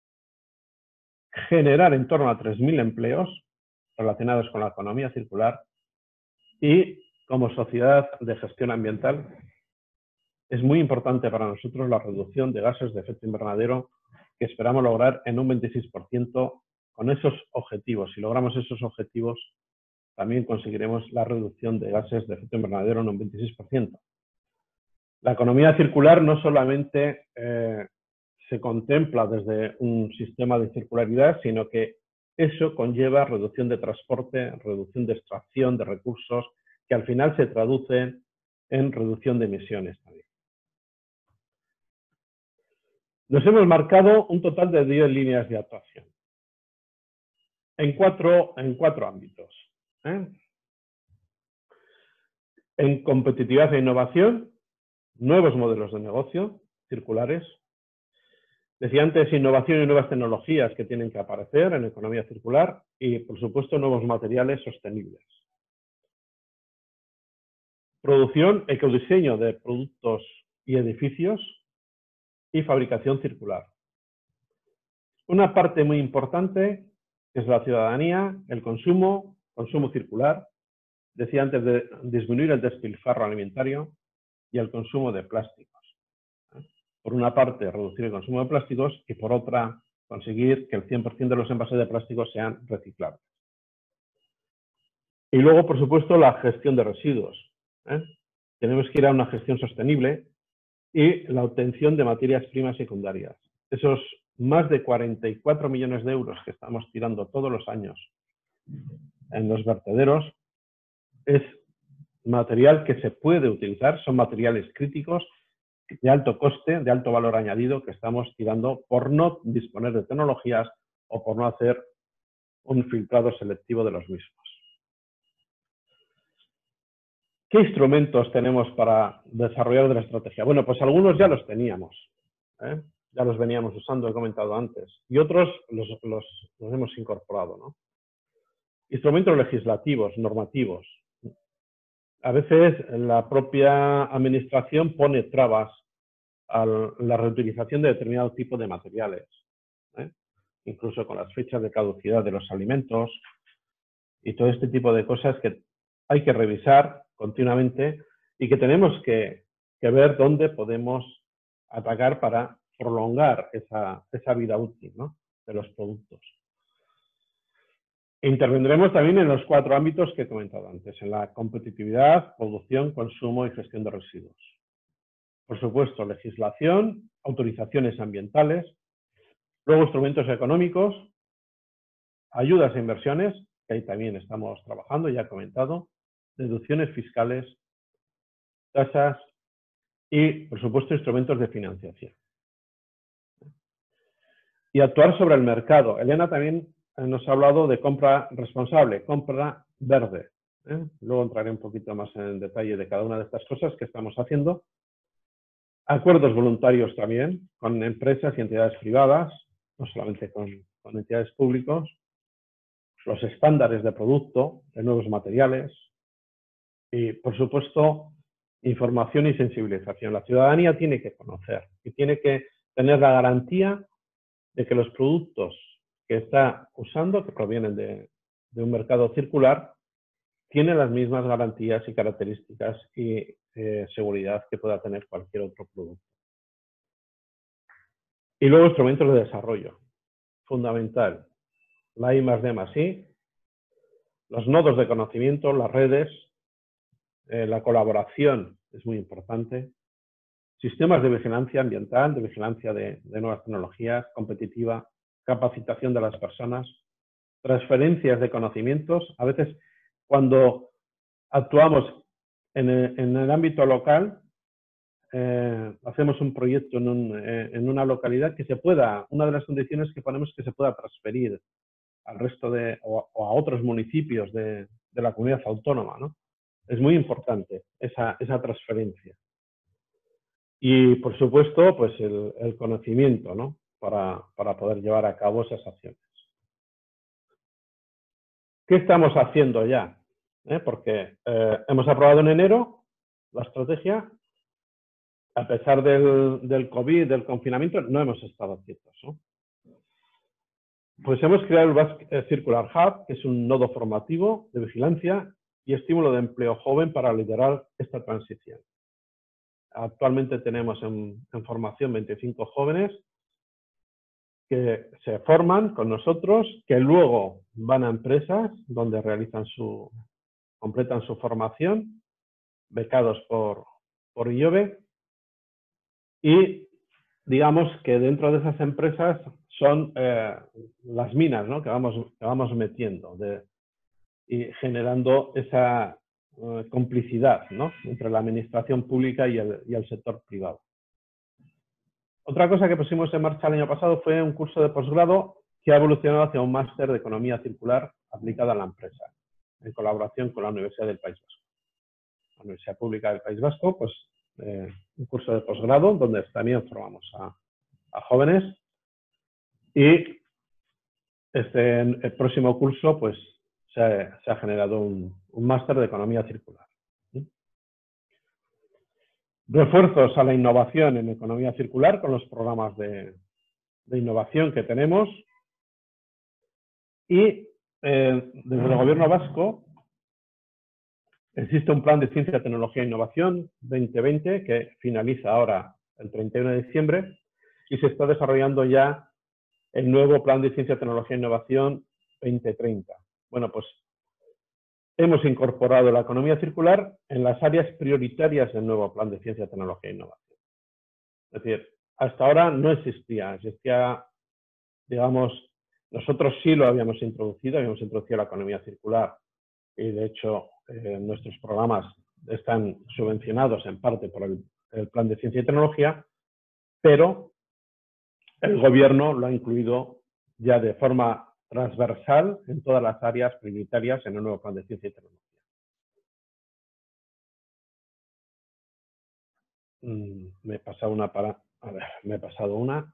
generar en torno a tres mil empleos relacionados con la economía circular y, como sociedad de gestión ambiental, es muy importante para nosotros la reducción de gases de efecto invernadero que esperamos lograr en un veintiséis por ciento con esos objetivos. Si logramos esos objetivos, también conseguiremos la reducción de gases de efecto invernadero en un veintiséis por ciento. La economía circular no solamente eh, se contempla desde un sistema de circularidad, sino que eso conlleva reducción de transporte, reducción de extracción de recursos, que al final se traducen en reducción de emisiones también. Nos hemos marcado un total de diez líneas de actuación en cuatro, en cuatro ámbitos. ¿eh? En competitividad e innovación, nuevos modelos de negocio circulares. Decía antes, innovación y nuevas tecnologías que tienen que aparecer en economía circular y, por supuesto, nuevos materiales sostenibles. Producción, ecodiseño de productos y edificios y fabricación circular. Una parte muy importante es la ciudadanía, el consumo, consumo circular. Decía antes de disminuir el despilfarro alimentario y el consumo de plásticos. Por una parte, reducir el consumo de plásticos y por otra, conseguir que el cien por ciento de los envases de plásticos sean reciclables. Y luego, por supuesto, la gestión de residuos. ¿eh? Tenemos que ir a una gestión sostenible y la obtención de materias primas secundarias. Esos más de cuarenta y cuatro millones de euros que estamos tirando todos los años en los vertederos es material que se puede utilizar, son materiales críticos de alto coste, de alto valor añadido que estamos tirando por no disponer de tecnologías o por no hacer un filtrado selectivo de los mismos. ¿Qué instrumentos tenemos para desarrollar la estrategia? Bueno, pues algunos ya los teníamos, ¿eh? ya los veníamos usando, he comentado antes, y otros los, los, los hemos incorporado, ¿no? Instrumentos legislativos, normativos. A veces la propia administración pone trabas a la reutilización de determinado tipo de materiales, ¿eh? incluso con las fechas de caducidad de los alimentos y todo este tipo de cosas que hay que revisar continuamente y que tenemos que, que ver dónde podemos atacar para prolongar esa, esa vida útil, ¿no? de los productos. Intervendremos también en los cuatro ámbitos que he comentado antes, en la competitividad, producción, consumo y gestión de residuos. Por supuesto, legislación, autorizaciones ambientales, luego instrumentos económicos, ayudas e inversiones, que ahí también estamos trabajando, ya he comentado, deducciones fiscales, tasas y, por supuesto, instrumentos de financiación. Y actuar sobre el mercado. Elena también nos ha hablado de compra responsable, compra verde. ¿eh? Luego entraré un poquito más en detalle de cada una de estas cosas que estamos haciendo. Acuerdos voluntarios también con empresas y entidades privadas, no solamente con, con entidades públicas. Los estándares de producto, de nuevos materiales. Y, por supuesto, información y sensibilización. La ciudadanía tiene que conocer y tiene que tener la garantía de que los productos que está usando, que provienen de, de un mercado circular, tienen las mismas garantías y características y eh, seguridad que pueda tener cualquier otro producto. Y luego instrumentos de desarrollo. Fundamental. La I más D más I, los nodos de conocimiento, las redes, eh, la colaboración es muy importante. Sistemas de vigilancia ambiental, de vigilancia de, de nuevas tecnologías, competitiva, capacitación de las personas, transferencias de conocimientos. A veces, cuando actuamos en el, en el ámbito local, eh, hacemos un proyecto en, un, eh, en una localidad que se pueda, una de las condiciones que ponemos es que se pueda transferir al resto de, o, o a otros municipios de, de la comunidad autónoma, ¿no? Es muy importante esa, esa transferencia. Y, por supuesto, pues el, el conocimiento, ¿no? Para, para poder llevar a cabo esas acciones. ¿qué estamos haciendo ya? ¿Eh? Porque eh, hemos aprobado en enero la estrategia. A pesar del, del COVID, del confinamiento, no hemos estado quietos, ¿no? Pues hemos creado el Basque Circular Hub, que es un nodo formativo de vigilancia y estímulo de empleo joven para liderar esta transición. Actualmente tenemos en, en formación veinticinco jóvenes que se forman con nosotros, que luego van a empresas donde realizan su, completan su formación, becados por, por IOBE, y digamos que dentro de esas empresas son eh, las minas, ¿no?, que, vamos, que vamos metiendo de, y generando esa uh, complicidad, ¿no?, entre la administración pública y el, y el sector privado. Otra cosa que pusimos en marcha el año pasado fue un curso de posgrado que ha evolucionado hacia un máster de economía circular aplicada a la empresa, en colaboración con la Universidad del País Vasco. La Universidad Pública del País Vasco, pues eh, un curso de posgrado donde también formamos a, a jóvenes, y este, en el próximo curso pues se ha, se ha generado un, un máster de economía circular. ¿Sí? Refuerzos a la innovación en economía circular con los programas de, de innovación que tenemos, y eh, desde el gobierno vasco existe un plan de ciencia, tecnología e innovación veinte veinte que finaliza ahora el treinta y uno de diciembre, y se está desarrollando ya el nuevo plan de ciencia, tecnología e innovación veinte treinta. Bueno, pues hemos incorporado la economía circular en las áreas prioritarias del nuevo plan de ciencia, tecnología e innovación. Es decir, hasta ahora no existía, existía, digamos, nosotros sí lo habíamos introducido, habíamos introducido la economía circular, y de hecho eh, nuestros programas están subvencionados en parte por el, el plan de ciencia y tecnología, pero el gobierno lo ha incluido ya de forma transversal en todas las áreas prioritarias en el nuevo plan de ciencia y tecnología. Mm, me he pasado una para... A ver, me he pasado una.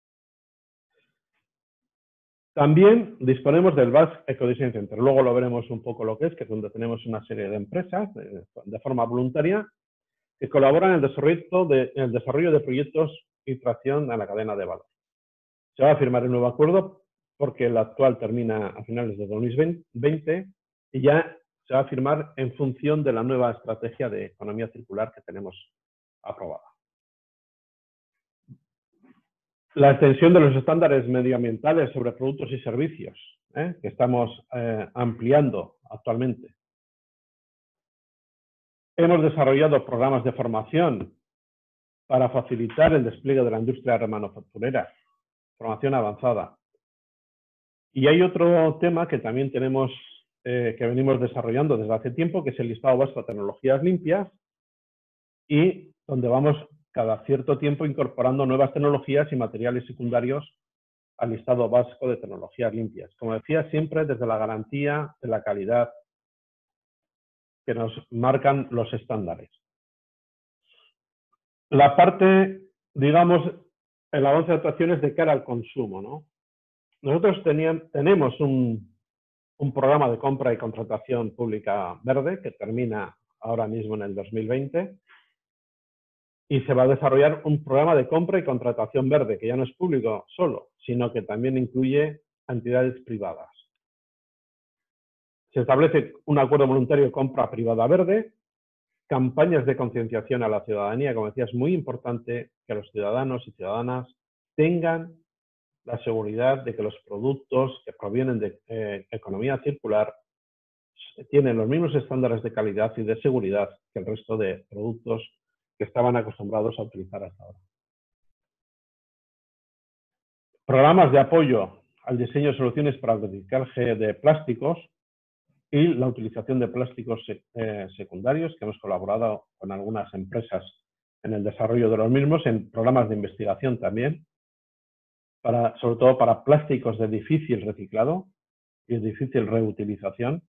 También disponemos del Basque Ecodesign Center. Luego lo veremos un poco lo que es, que es donde tenemos una serie de empresas de, de forma voluntaria que colaboran en el desarrollo de, en el desarrollo de proyectos y tracción a la cadena de valor. Se va a firmar el nuevo acuerdo porque el actual termina a finales de dos mil veinte y ya se va a firmar en función de la nueva estrategia de economía circular que tenemos aprobada. La extensión de los estándares medioambientales sobre productos y servicios, ¿eh? que estamos eh, ampliando actualmente. Hemos desarrollado programas de formación para facilitar el despliegue de la industria manufacturera, formación avanzada. Y hay otro tema que también tenemos, eh, que venimos desarrollando desde hace tiempo, que es el listado vasco de tecnologías limpias, y donde vamos cada cierto tiempo incorporando nuevas tecnologías y materiales secundarios al listado vasco de tecnologías limpias. Como decía, siempre desde la garantía de la calidad que nos marcan los estándares. La parte, digamos, el avance de actuaciones de cara al consumo, ¿no? Nosotros teníamos, tenemos un, un programa de compra y contratación pública verde que termina ahora mismo en el dos mil veinte, y se va a desarrollar un programa de compra y contratación verde, que ya no es público solo, sino que también incluye entidades privadas. Se establece un acuerdo voluntario de compra privada verde, campañas de concienciación a la ciudadanía. Como decía, es muy importante que los ciudadanos y ciudadanas tengan la seguridad de que los productos que provienen de eh, economía circular tienen los mismos estándares de calidad y de seguridad que el resto de productos que estaban acostumbrados a utilizar hasta ahora. Programas de apoyo al diseño de soluciones para el reciclaje de plásticos y la utilización de plásticos eh, secundarios, que hemos colaborado con algunas empresas en el desarrollo de los mismos, en programas de investigación también, para, sobre todo para plásticos de difícil reciclado y de difícil reutilización.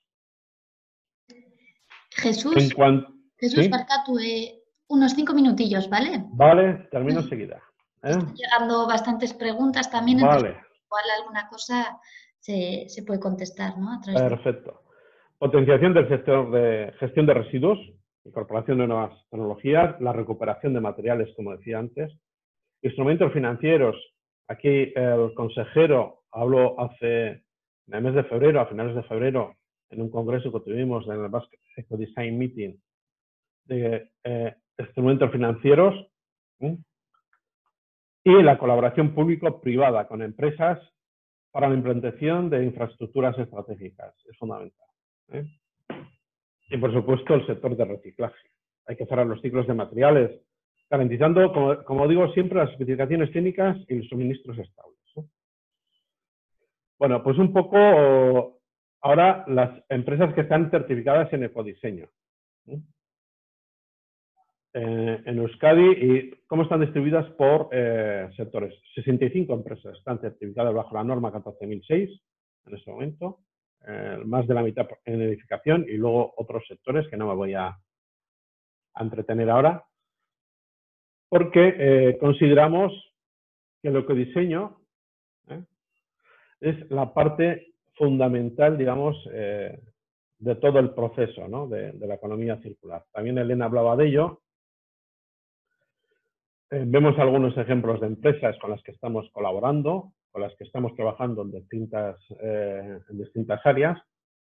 Jesús, en cuanto, Jesús, ¿sí? Barcatu, eh, unos cinco minutillos, ¿vale? Vale, termino enseguida. ¿eh? Están llegando bastantes preguntas también, Vale. entonces igual alguna cosa se, se puede contestar, ¿no? A través de... Perfecto. Potenciación del sector de gestión de residuos, incorporación de nuevas tecnologías, la recuperación de materiales, como decía antes, instrumentos financieros. Aquí el consejero habló hace, en el mes de febrero, a finales de febrero, en un congreso que tuvimos en el Basque Eco Design Meeting, de eh, instrumentos financieros, ¿eh? Y la colaboración público-privada con empresas para la implantación de infraestructuras estratégicas. Es fundamental, ¿eh? Y, por supuesto, el sector de reciclaje. Hay que cerrar los ciclos de materiales, garantizando, como, como digo siempre, las especificaciones técnicas y los suministros estables, ¿eh? Bueno, pues un poco ahora las empresas que están certificadas en ecodiseño, ¿eh? Eh, en Euskadi, y cómo están distribuidas por eh, sectores. sesenta y cinco empresas están certificadas bajo la norma catorce mil seis en este momento, eh, más de la mitad en edificación y luego otros sectores que no me voy a, a entretener ahora, porque eh, consideramos que el ecodiseño ¿eh? es la parte fundamental, digamos, eh, de todo el proceso, ¿no? de, de la economía circular. También Elena hablaba de ello. Eh, vemos algunos ejemplos de empresas con las que estamos colaborando, con las que estamos trabajando en distintas, eh, en distintas áreas.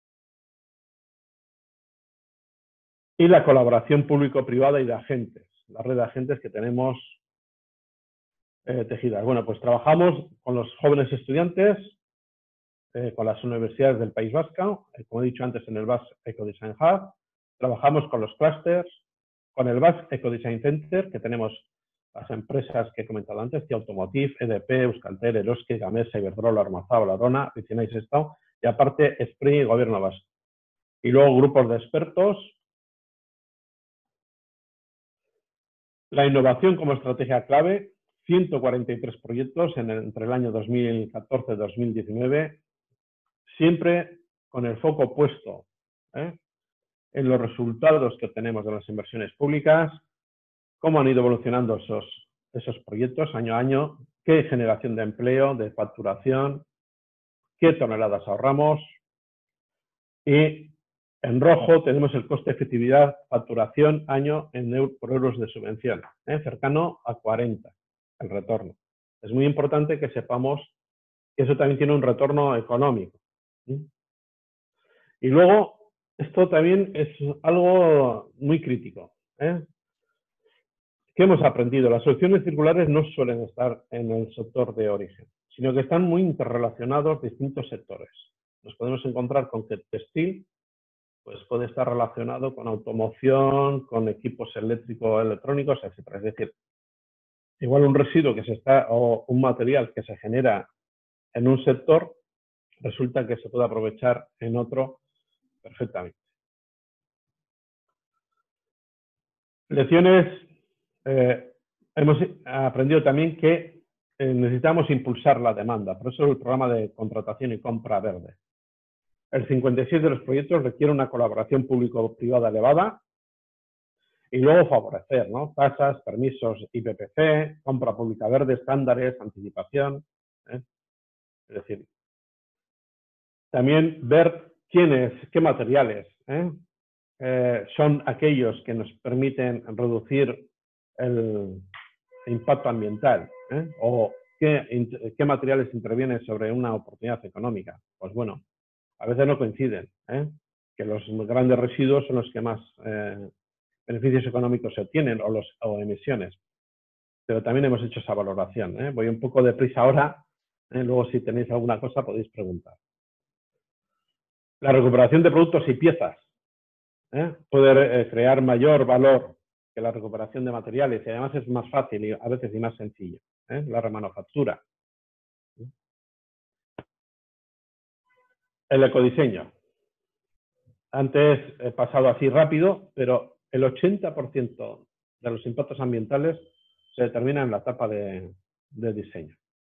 Y la colaboración público-privada y de agentes, la red de agentes que tenemos eh, tejidas. Bueno, pues trabajamos con los jóvenes estudiantes, eh, con las universidades del País Vasco, eh, como he dicho antes en el Basque Eco Design Hub, trabajamos con los clústeres, con el Basque Eco Design Center, que tenemos las empresas que he comentado antes, que Automotive, E D P, Euskaltel, Eroski, Gamesa, Iberdrola, Armazaba, Arona, Vicinay Sestao, y aparte Spring y Gobierno Vasco. Y luego grupos de expertos. La innovación como estrategia clave, ciento cuarenta y tres proyectos en el, entre el año dos mil catorce y dos mil diecinueve, siempre con el foco puesto ¿eh? en los resultados que obtenemos de las inversiones públicas, cómo han ido evolucionando esos, esos proyectos año a año, qué generación de empleo, de facturación, qué toneladas ahorramos. Y en rojo tenemos el coste de efectividad, facturación año en eur, por euros de subvención, ¿eh? cercano a cuarenta, el retorno. Es muy importante que sepamos que eso también tiene un retorno económico. ¿eh? Y luego, esto también es algo muy crítico. ¿eh? ¿Qué hemos aprendido? Las soluciones circulares no suelen estar en el sector de origen, sino que están muy interrelacionados distintos sectores. Nos podemos encontrar con que textil pues puede estar relacionado con automoción, con equipos eléctricos, electrónicos, etcétera. Es decir, igual un residuo que se está, o un material que se genera en un sector, resulta que se puede aprovechar en otro perfectamente. Lecciones, eh, hemos aprendido también que eh, necesitamos impulsar la demanda, por eso el programa de contratación y compra verde. El cincuenta y seis de los proyectos requiere una colaboración público-privada elevada y luego favorecer, ¿no? Tasas, permisos I P P C, compra pública verde, estándares, anticipación. ¿eh? Es decir, también ver quiénes, qué materiales ¿eh? Eh, son aquellos que nos permiten reducir el impacto ambiental ¿eh? o qué, qué materiales intervienen sobre una oportunidad económica. Pues bueno, a veces no coinciden, ¿eh? que los grandes residuos son los que más eh, beneficios económicos se obtienen o, los, o emisiones. Pero también hemos hecho esa valoración. ¿eh? Voy un poco deprisa ahora, ¿eh? luego si tenéis alguna cosa podéis preguntar. La recuperación de productos y piezas. ¿eh? Puede eh, crear mayor valor que la recuperación de materiales y además es más fácil y a veces y más sencillo. ¿eh? La remanufactura. El ecodiseño. Antes he pasado así rápido, pero el ochenta por ciento de los impactos ambientales se determinan en la etapa de, de diseño.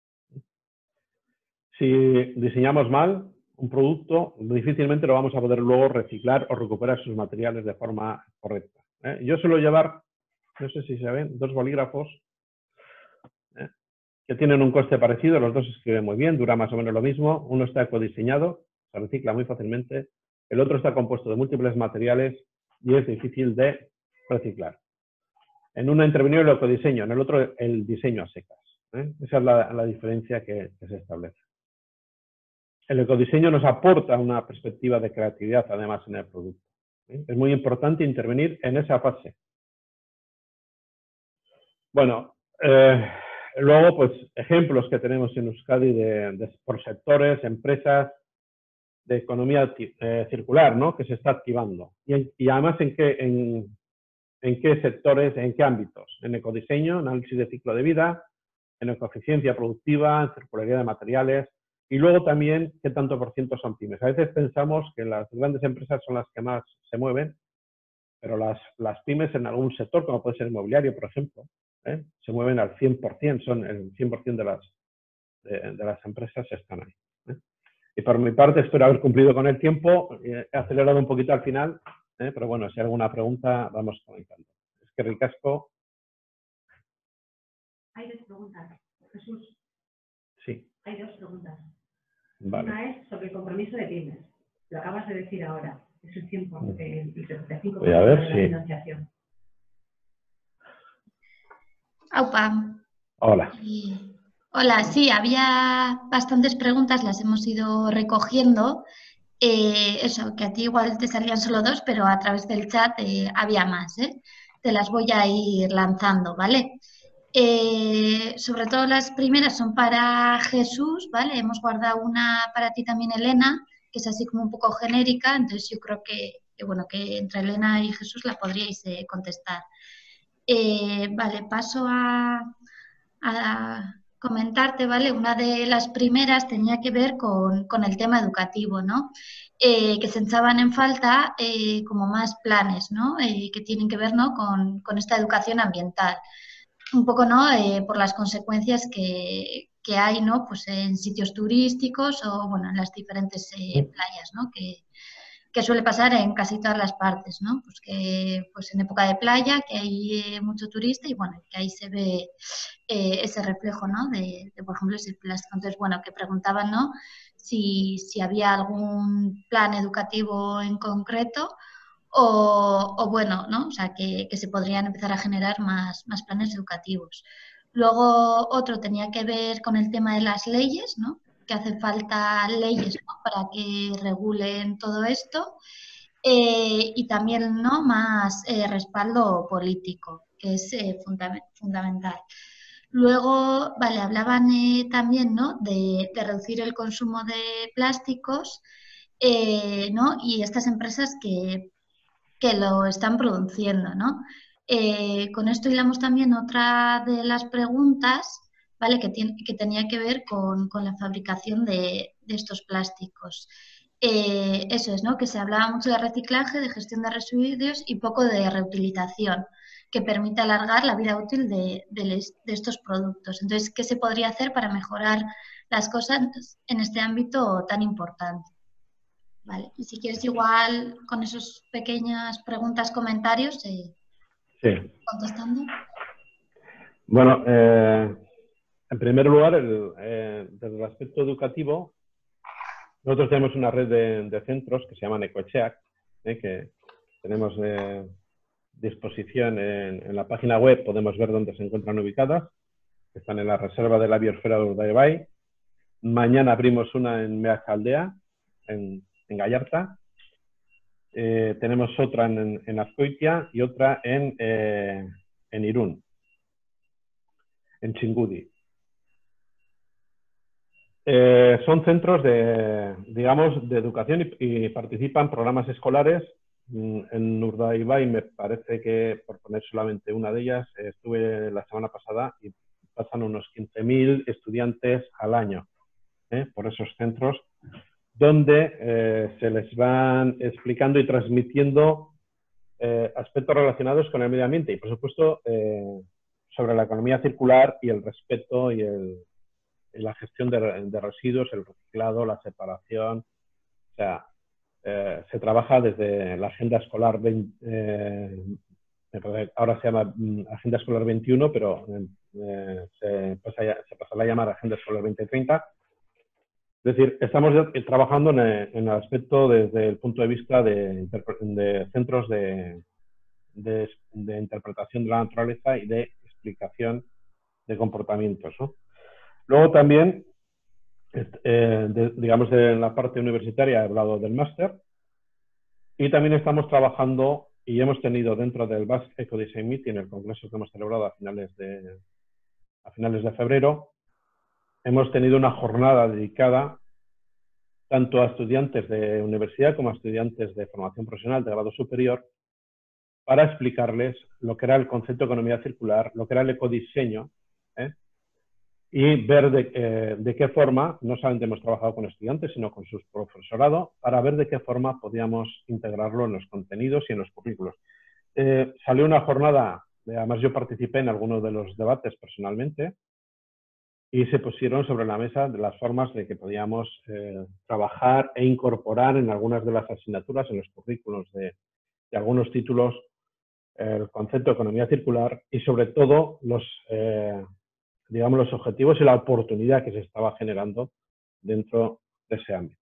Si diseñamos mal un producto, difícilmente lo vamos a poder luego reciclar o recuperar sus materiales de forma correcta. ¿eh? Yo suelo llevar, no sé si se ven, dos bolígrafos. ¿eh? que tienen un coste parecido, los dos se escriben muy bien, dura más o menos lo mismo, uno está ecodiseñado, se recicla muy fácilmente, el otro está compuesto de múltiples materiales y es difícil de reciclar. En uno ha intervenido el ecodiseño, en el otro el diseño a secas. ¿eh? Esa es la, la diferencia que, que se establece. El ecodiseño nos aporta una perspectiva de creatividad, además, en el producto. ¿eh? Es muy importante intervenir en esa fase. Bueno, eh, luego, pues, ejemplos que tenemos en Euskadi de, de, por sectores, empresas, de economía eh, circular, ¿no? Que se está activando. Y, y además, ¿en qué, en, en qué sectores, en qué ámbitos? En ecodiseño, análisis de ciclo de vida, en ecoeficiencia productiva, en circularidad de materiales, y luego también qué tanto por ciento son pymes. A veces pensamos que las grandes empresas son las que más se mueven, pero las, las pymes en algún sector, como puede ser inmobiliario, por ejemplo, ¿eh? se mueven al cien por cien, son el cien por cien de las, de, de las empresas están ahí. ¿eh? Y por mi parte, espero haber cumplido con el tiempo. He acelerado un poquito al final, ¿eh? pero bueno, si hay alguna pregunta, vamos comentando. Es que ricasco. Hay dos preguntas. Jesús. Sí. Hay dos preguntas. Vale. Una es sobre el compromiso de pymes. Lo acabas de decir ahora. Es el cien por ciento, el setenta y cinco por ciento Voy a ver, de la sí. financiación. Aupa. Hola. Y... Hola, sí, había bastantes preguntas, las hemos ido recogiendo. Eh, eso, que a ti igual te salían solo dos, pero a través del chat eh, había más, ¿eh? Te las voy a ir lanzando, ¿vale? Eh, sobre todo las primeras son para Jesús, ¿vale? Hemos guardado una para ti también, Elena, que es así como un poco genérica, entonces yo creo que, que bueno, que entre Elena y Jesús la podríais eh, contestar. Eh, vale, paso a, a comentarte, ¿vale? Una de las primeras tenía que ver con, con el tema educativo, ¿no? Eh, que se echaban en falta eh, como más planes, ¿no? Eh, que tienen que ver, ¿no? con, con esta educación ambiental. Un poco, ¿no? Eh, por las consecuencias que, que hay, ¿no? Pues en sitios turísticos o, bueno, en las diferentes eh, playas, ¿no? Que, que suele pasar en casi todas las partes, ¿no? Pues que pues en época de playa, que hay eh, mucho turista y, bueno, que ahí se ve eh, ese reflejo, ¿no? De, de, por ejemplo, ese plástico. Entonces, bueno, que preguntaban, ¿no? Si, si había algún plan educativo en concreto o, o bueno, ¿no? O sea, que, que se podrían empezar a generar más, más planes educativos. Luego, otro tenía que ver con el tema de las leyes, ¿no? Que hace falta leyes, ¿no? Para que regulen todo esto. Eh, y también, ¿no? Más eh, respaldo político, que es eh, funda fundamental. Luego, vale, hablaban eh, también, ¿no? De, de reducir el consumo de plásticos, eh, ¿no? Y estas empresas que, que lo están produciendo, ¿no? Eh, con esto hilamos también otra de las preguntas, ¿vale? Que, tiene, que tenía que ver con, con la fabricación de, de estos plásticos. Eh, eso es, ¿no? Que se hablaba mucho de reciclaje, de gestión de residuos y poco de reutilización, que permite alargar la vida útil de, de, les, de estos productos. Entonces, ¿qué se podría hacer para mejorar las cosas en este ámbito tan importante? Vale, y si quieres igual con esas pequeñas preguntas, comentarios, eh, sí. contestando. Bueno, eh, en primer lugar, el, eh, desde el aspecto educativo, nosotros tenemos una red de, de centros que se llaman Ecoetxeak, eh, que tenemos eh, disposición en, en la página web, podemos ver dónde se encuentran ubicadas. Están en la reserva de la biosfera de Urdaibai. Mañana abrimos una en Meatzaldea, en, en Gallarta. Eh, tenemos otra en, en Azkoitia y otra en, eh, en Irún, en Txingudi. Eh, son centros de, digamos, de educación y, y participan programas escolares. En Urdaibai me parece que, por poner solamente una de ellas, estuve la semana pasada y pasan unos quince mil estudiantes al año ¿eh? por esos centros, donde eh, se les van explicando y transmitiendo eh, aspectos relacionados con el medio ambiente y, por supuesto, eh, sobre la economía circular y el respeto y el, la gestión de, de residuos, el reciclado, la separación. O sea, eh, se trabaja desde la agenda escolar veinte, eh, ahora se llama Agenda Escolar veintiuno, pero en, eh, se, pasa, se pasará a llamar Agenda Escolar veinte treinta. Es decir, estamos trabajando en el, en el aspecto desde el punto de vista de, de centros de, de, de interpretación de la naturaleza y de explicación de comportamientos, ¿no? Luego también, eh, de, digamos, de la parte universitaria he hablado del máster, y también estamos trabajando y hemos tenido dentro del Basque Eco Design Meeting, el congreso que hemos celebrado a finales de, a finales de febrero, hemos tenido una jornada dedicada tanto a estudiantes de universidad como a estudiantes de formación profesional de grado superior para explicarles lo que era el concepto de economía circular, lo que era el ecodiseño, ¿eh? Y ver de, eh, de qué forma, no solamente hemos trabajado con estudiantes, sino con sus profesorado, para ver de qué forma podíamos integrarlo en los contenidos y en los currículos. Eh, salió una jornada, además yo participé en algunos de los debates personalmente, y se pusieron sobre la mesa de las formas de que podíamos eh, trabajar e incorporar en algunas de las asignaturas, en los currículos de, de algunos títulos, el concepto de economía circular y sobre todo los, eh, digamos, los objetivos y la oportunidad que se estaba generando dentro de ese ámbito.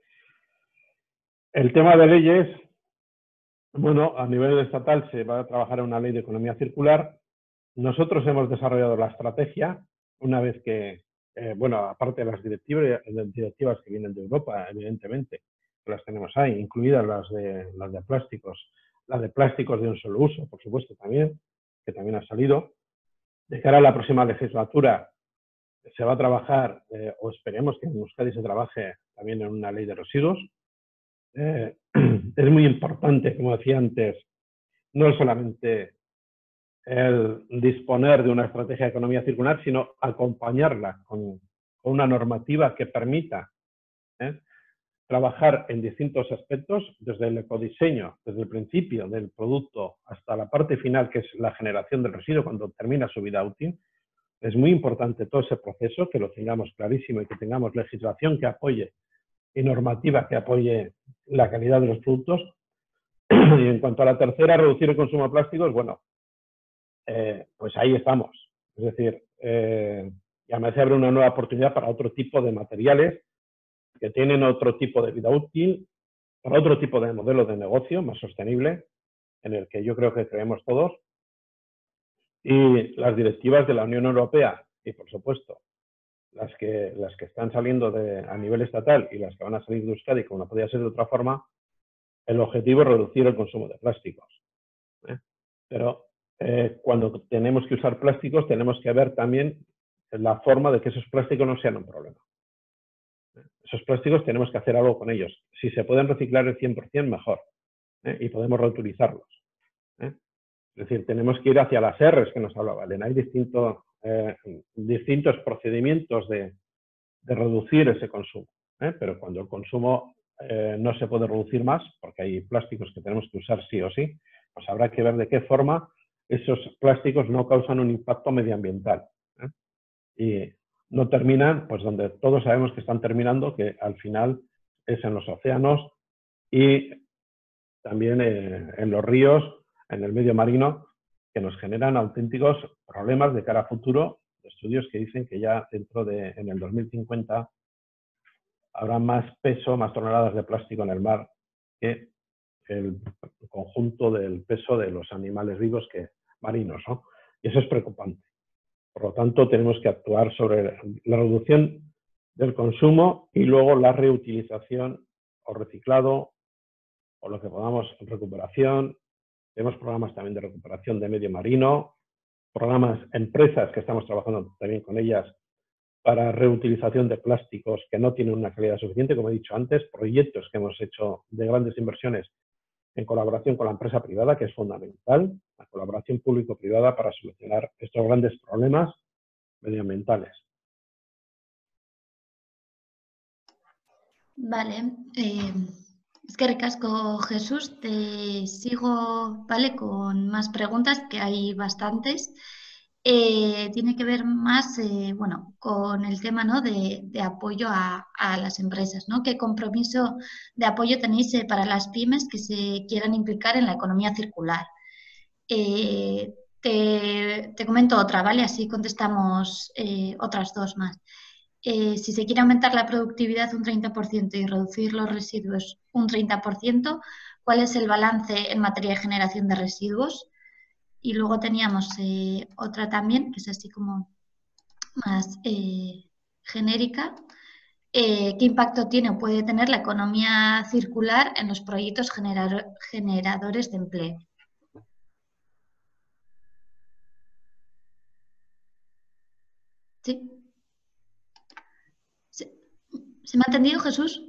El tema de leyes, bueno, a nivel estatal se va a trabajar en una ley de economía circular. Nosotros hemos desarrollado la estrategia una vez que, eh, bueno, aparte de las directivas, las directivas que vienen de Europa, evidentemente, las tenemos ahí, incluidas las de, las de plásticos, las de plásticos de un solo uso, por supuesto, también, que también ha salido. De cara a la próxima legislatura se va a trabajar, eh, o esperemos que en Euskadi se trabaje también en una ley de residuos. Eh, es muy importante, como decía antes, no solamente el disponer de una estrategia de economía circular, sino acompañarla con, con una normativa que permita ¿eh? trabajar en distintos aspectos, desde el ecodiseño, desde el principio del producto hasta la parte final, que es la generación del residuo cuando termina su vida útil. Es muy importante todo ese proceso, que lo tengamos clarísimo y que tengamos legislación que apoye y normativa que apoye la calidad de los productos. Y en cuanto a la tercera, reducir el consumo de plásticos, bueno, eh, pues ahí estamos. Es decir, eh, y además se abre una nueva oportunidad para otro tipo de materiales que tienen otro tipo de vida útil, para otro tipo de modelo de negocio más sostenible, en el que yo creo que creemos todos. Y las directivas de la Unión Europea, y por supuesto, las que, las que están saliendo de, a nivel estatal y las que van a salir de Euskadi, como no podía ser de otra forma, el objetivo es reducir el consumo de plásticos. ¿eh? Pero eh, cuando tenemos que usar plásticos, tenemos que ver también la forma de que esos plásticos no sean un problema. ¿eh? Esos plásticos tenemos que hacer algo con ellos. Si se pueden reciclar el cien por cien, mejor. ¿eh? Y podemos reutilizarlos. ¿eh? Es decir, tenemos que ir hacia las R's que nos hablaba Elena. Hay distinto, eh, distintos procedimientos de, de reducir ese consumo. ¿eh? Pero cuando el consumo eh, no se puede reducir más, porque hay plásticos que tenemos que usar sí o sí, pues habrá que ver de qué forma esos plásticos no causan un impacto medioambiental. ¿eh? Y no terminan, pues donde todos sabemos que están terminando, que al final es en los océanos y también eh, en los ríos, en el medio marino, que nos generan auténticos problemas de cara a futuro. Estudios que dicen que ya dentro de, en el dos mil cincuenta, habrá más peso, más toneladas de plástico en el mar que el conjunto del peso de los animales vivos que marinos, ¿no? Y eso es preocupante. Por lo tanto, tenemos que actuar sobre la reducción del consumo y luego la reutilización o reciclado o lo que podamos en recuperación. Tenemos programas también de recuperación de medio marino, programas, empresas que estamos trabajando también con ellas para reutilización de plásticos que no tienen una calidad suficiente, como he dicho antes, proyectos que hemos hecho de grandes inversiones en colaboración con la empresa privada, que es fundamental, la colaboración público-privada para solucionar estos grandes problemas medioambientales. Vale. Eh, es que ricasco, Jesús. Te sigo, ¿vale? Con más preguntas, que hay bastantes. Eh, tiene que ver más, eh, bueno, con el tema, ¿no? de, de apoyo a, a las empresas, ¿no? ¿Qué compromiso de apoyo tenéis eh, para las pymes que se quieran implicar en la economía circular? Eh, te, te comento otra, ¿vale? Así contestamos eh, otras dos más. Eh, si se quiere aumentar la productividad un treinta por ciento y reducir los residuos un treinta por ciento, ¿cuál es el balance en materia de generación de residuos? Y luego teníamos eh, otra también, que es así como más eh, genérica. Eh, ¿Qué impacto tiene o puede tener la economía circular en los proyectos generador, generadores de empleo? ¿Sí? ¿Se, ¿Se me ha entendido, Jesús?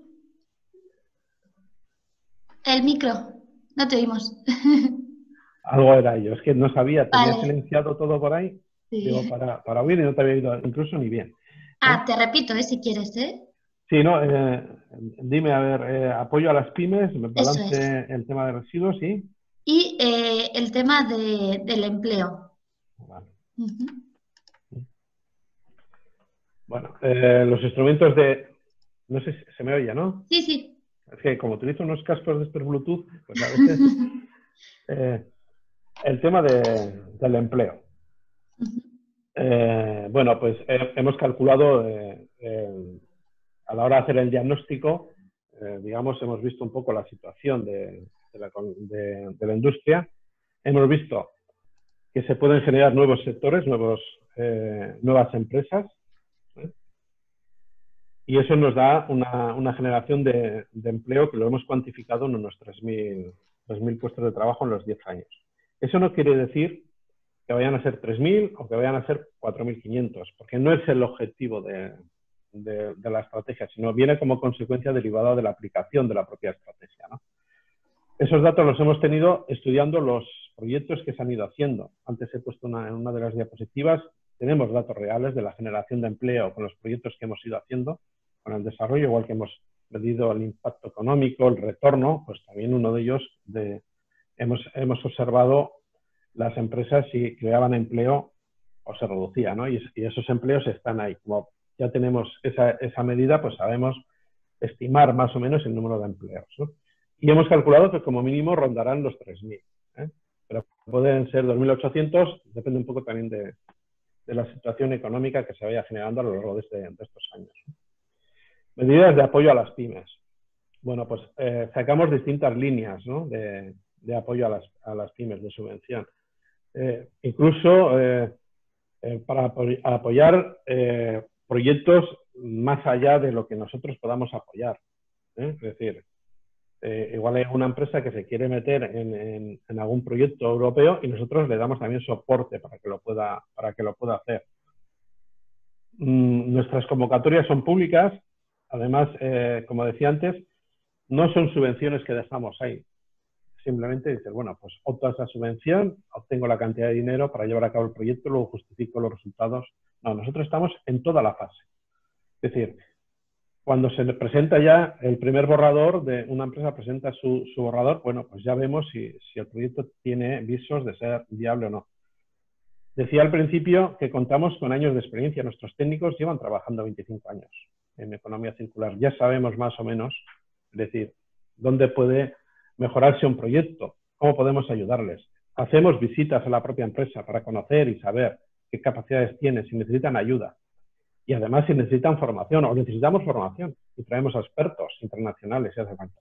El micro, no te oímos. Algo era yo, es que no sabía, tenía Vale. silenciado todo por ahí, Sí. digo, para, para oír y no te había oído incluso ni bien. Ah, ¿eh? te repito, ¿eh? Si quieres, ¿eh? Sí, no, eh, dime, a ver, eh, apoyo a las pymes, me Eso balance es. el tema de residuos, ¿sí? Y eh, el tema de, del empleo. Vale. Uh-huh. Bueno, eh, los instrumentos de... No sé si se me oye, ¿no? Sí, sí. Es que como utilizo unos cascos de estos Bluetooth, pues a veces... eh, el tema de, del empleo. Uh-huh. Eh, bueno, pues eh, hemos calculado, eh, eh, a la hora de hacer el diagnóstico, eh, digamos, hemos visto un poco la situación de, de, la, de, de la industria. Hemos visto que se pueden generar nuevos sectores, nuevos, eh, nuevas empresas, ¿eh? Y eso nos da una, una generación de, de empleo que lo hemos cuantificado en unos tres mil puestos de trabajo en los diez años. Eso no quiere decir que vayan a ser tres mil o que vayan a ser cuatro mil quinientos, porque no es el objetivo de, de, de la estrategia, sino viene como consecuencia derivada de la aplicación de la propia estrategia, ¿no? Esos datos los hemos tenido estudiando los proyectos que se han ido haciendo. Antes he puesto una, en una de las diapositivas, tenemos datos reales de la generación de empleo con los proyectos que hemos ido haciendo, con el desarrollo, igual que hemos medido el impacto económico, el retorno, pues también uno de ellos de, hemos, hemos observado las empresas si creaban empleo o se reducía, ¿no? Y, y esos empleos están ahí. Como ya tenemos esa, esa medida, pues sabemos estimar más o menos el número de empleos, ¿no? Y hemos calculado que como mínimo rondarán los tres mil, ¿eh? Pero pueden ser dos mil ochocientos, depende un poco también de, de la situación económica que se vaya generando a lo largo de, este, de estos años. Medidas de apoyo a las pymes. Bueno, pues eh, sacamos distintas líneas, ¿no? de, de apoyo a las, a las pymes, de subvención. Eh, incluso eh, eh, para apoy apoyar eh, proyectos más allá de lo que nosotros podamos apoyar, ¿eh? Es decir, eh, igual hay una empresa que se quiere meter en, en, en algún proyecto europeo y nosotros le damos también soporte para que lo pueda, para que lo pueda hacer. Mm, nuestras convocatorias son públicas, además, eh, como decía antes, no son subvenciones que dejamos ahí. Simplemente dices, bueno, pues opto a esa subvención, obtengo la cantidad de dinero para llevar a cabo el proyecto, luego justifico los resultados. No, nosotros estamos en toda la fase. Es decir, cuando se presenta ya el primer borrador, de una empresa presenta su, su borrador, bueno, pues ya vemos si, si el proyecto tiene visos de ser viable o no. Decía al principio que contamos con años de experiencia. Nuestros técnicos llevan trabajando veinticinco años en economía circular. Ya sabemos más o menos, es decir, dónde puede mejorarse un proyecto, cómo podemos ayudarles. Hacemos visitas a la propia empresa para conocer y saber qué capacidades tiene, si necesitan ayuda. Y además si necesitan formación o necesitamos formación y traemos a expertos internacionales si hace falta.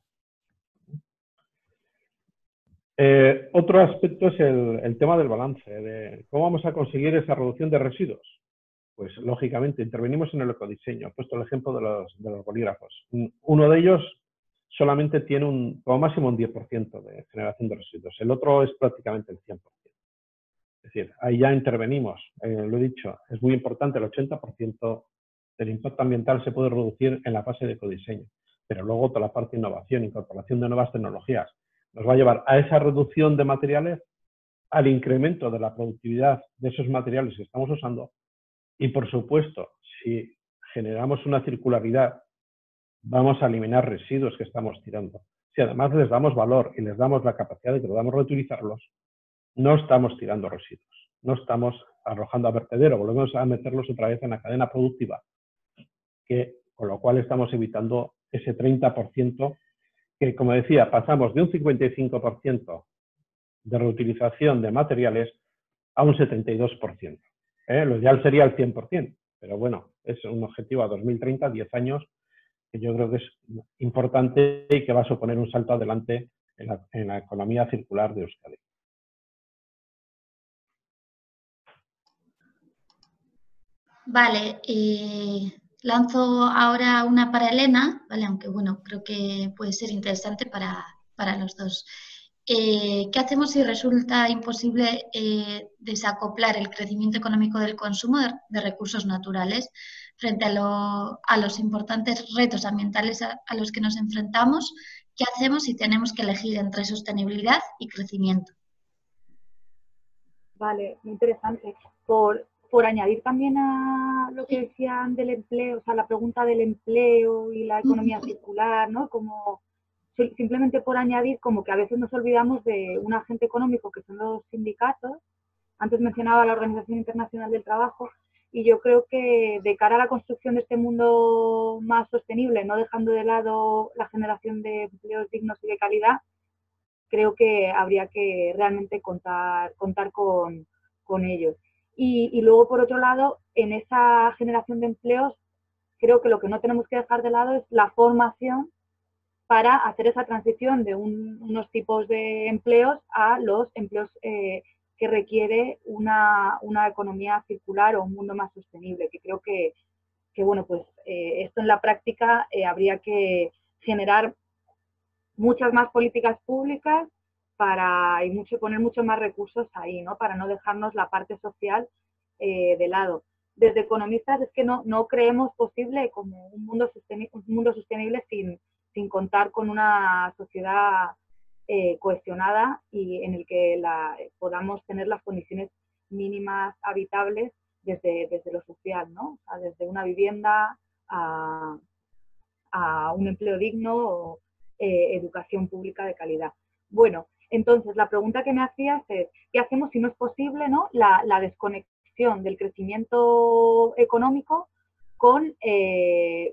Eh, otro aspecto es el, el tema del balance, de cómo vamos a conseguir esa reducción de residuos. Pues lógicamente intervenimos en el ecodiseño. He puesto el ejemplo de los, de los bolígrafos. Uno de ellos solamente tiene un, como máximo un diez por ciento de generación de residuos. El otro es prácticamente el cien por ciento. Es decir, ahí ya intervenimos. Eh, lo he dicho, es muy importante, el ochenta por ciento del impacto ambiental se puede reducir en la fase de ecodiseño. Pero luego toda la parte de innovación, incorporación de nuevas tecnologías, nos va a llevar a esa reducción de materiales, al incremento de la productividad de esos materiales que estamos usando y, por supuesto, si generamos una circularidad, vamos a eliminar residuos que estamos tirando. Si además les damos valor y les damos la capacidad de que podamos reutilizarlos, no estamos tirando residuos, no estamos arrojando a vertedero, volvemos a meterlos otra vez en la cadena productiva, que, con lo cual estamos evitando ese treinta por ciento que, como decía, pasamos de un cincuenta y cinco por ciento de reutilización de materiales a un setenta y dos por ciento. ¿eh? Lo ideal sería el cien por ciento, pero bueno, es un objetivo a dos mil treinta, diez años, que yo creo que es importante y que va a suponer un salto adelante en la, en la economía circular de Euskadi. Vale, eh, lanzo ahora una para Elena, ¿vale? Aunque bueno, creo que puede ser interesante para, para los dos. Eh, ¿qué hacemos si resulta imposible eh, desacoplar el crecimiento económico del consumo de, de recursos naturales frente a, lo, a los importantes retos ambientales a, a los que nos enfrentamos? ¿Qué hacemos si tenemos que elegir entre sostenibilidad y crecimiento? Vale, muy interesante. Por, por añadir también a lo que decían del empleo, o sea, la pregunta del empleo y la economía circular, ¿no? Como simplemente por añadir, como que a veces nos olvidamos de un agente económico que son los sindicatos. Antes mencionaba la Organización Internacional del Trabajo, y yo creo que de cara a la construcción de este mundo más sostenible, no dejando de lado la generación de empleos dignos y de calidad, creo que habría que realmente contar, contar con, con ellos. Y, y luego, por otro lado, en esa generación de empleos, creo que lo que no tenemos que dejar de lado es la formación para hacer esa transición de un, unos tipos de empleos a los empleos eh, que requiere una, una economía circular o un mundo más sostenible, que creo que, que bueno, pues eh, esto en la práctica eh, habría que generar muchas más políticas públicas para, y mucho, poner muchos más recursos ahí, ¿no? Para no dejarnos la parte social eh, de lado. Desde economistas es que no, no creemos posible como un mundo sostenible, un mundo sostenible sin, sin contar con una sociedad eh, cohesionada y en el que la, podamos tener las condiciones mínimas habitables desde, desde lo social, ¿no? O sea, desde una vivienda a, a un empleo digno o eh, educación pública de calidad. Bueno, entonces la pregunta que me hacías es, ¿qué hacemos si no es posible, ¿no? la, la desconexión del crecimiento económico con, eh,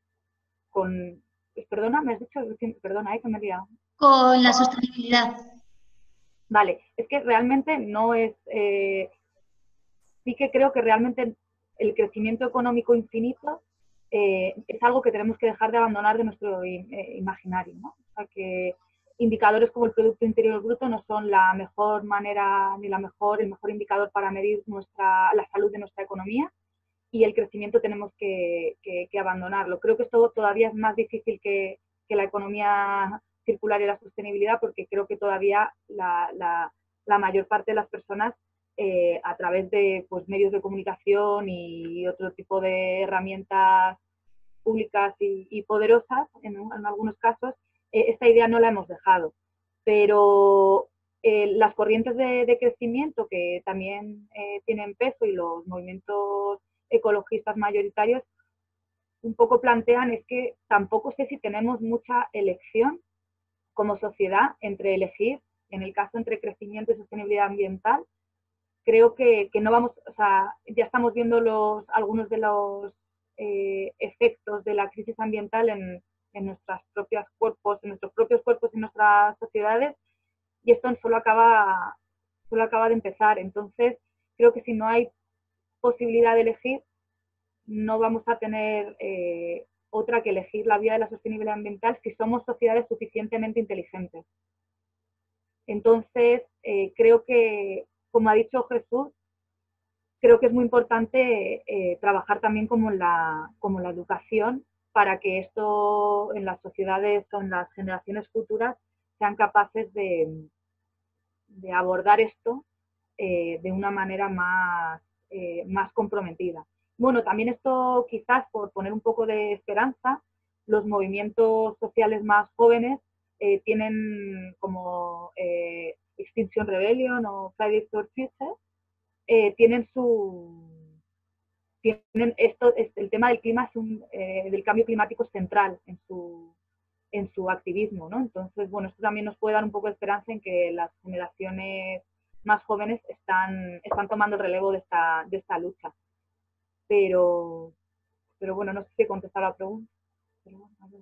con perdona, me has dicho, perdona, eh, que me he liado. Con la sostenibilidad. Vale, es que realmente no es, eh, sí que creo que realmente el crecimiento económico infinito eh, es algo que tenemos que dejar de abandonar de nuestro eh, imaginario, ¿no? O sea, que indicadores como el Producto Interior Bruto no son la mejor manera ni la mejor, el mejor indicador para medir nuestra, la salud de nuestra economía, y el crecimiento tenemos que, que, que abandonarlo. Creo que esto todavía es más difícil que, que la economía circular y la sostenibilidad, porque creo que todavía la, la, la mayor parte de las personas eh, a través de pues, medios de comunicación y otro tipo de herramientas públicas y, y poderosas, en, en algunos casos, eh, esta idea no la hemos dejado. Pero eh, las corrientes de, de crecimiento que también eh, tienen peso y los movimientos ecologistas mayoritarios un poco plantean es que tampoco sé si tenemos mucha elección como sociedad entre elegir, en el caso entre crecimiento y sostenibilidad ambiental. Creo que, que no vamos, o sea, ya estamos viendo los, algunos de los eh, efectos de la crisis ambiental en, en nuestros propios cuerpos, en nuestros propios cuerpos y en nuestras sociedades, y esto solo acaba, solo acaba de empezar. Entonces, creo que si no hay posibilidad de elegir, no vamos a tener eh, otra que elegir la vía de la sostenibilidad ambiental si somos sociedades suficientemente inteligentes. Entonces, eh, creo que, como ha dicho Jesús, creo que es muy importante eh, trabajar también como la, como la educación para que esto en las sociedades o en las generaciones futuras sean capaces de, de abordar esto eh, de una manera más, eh, más comprometida. Bueno, también esto quizás por poner un poco de esperanza, los movimientos sociales más jóvenes eh, tienen como eh, Extinction Rebellion o Fridays for Future, eh, tienen su... Tienen esto, el tema del clima es un, eh, del cambio climático es central en su, en su activismo, ¿no? Entonces, bueno, esto también nos puede dar un poco de esperanza en que las generaciones más jóvenes están, están tomando el relevo de esta, de esta lucha. Pero, pero bueno, no sé si he contestado la pregunta. Pero bueno, a ver.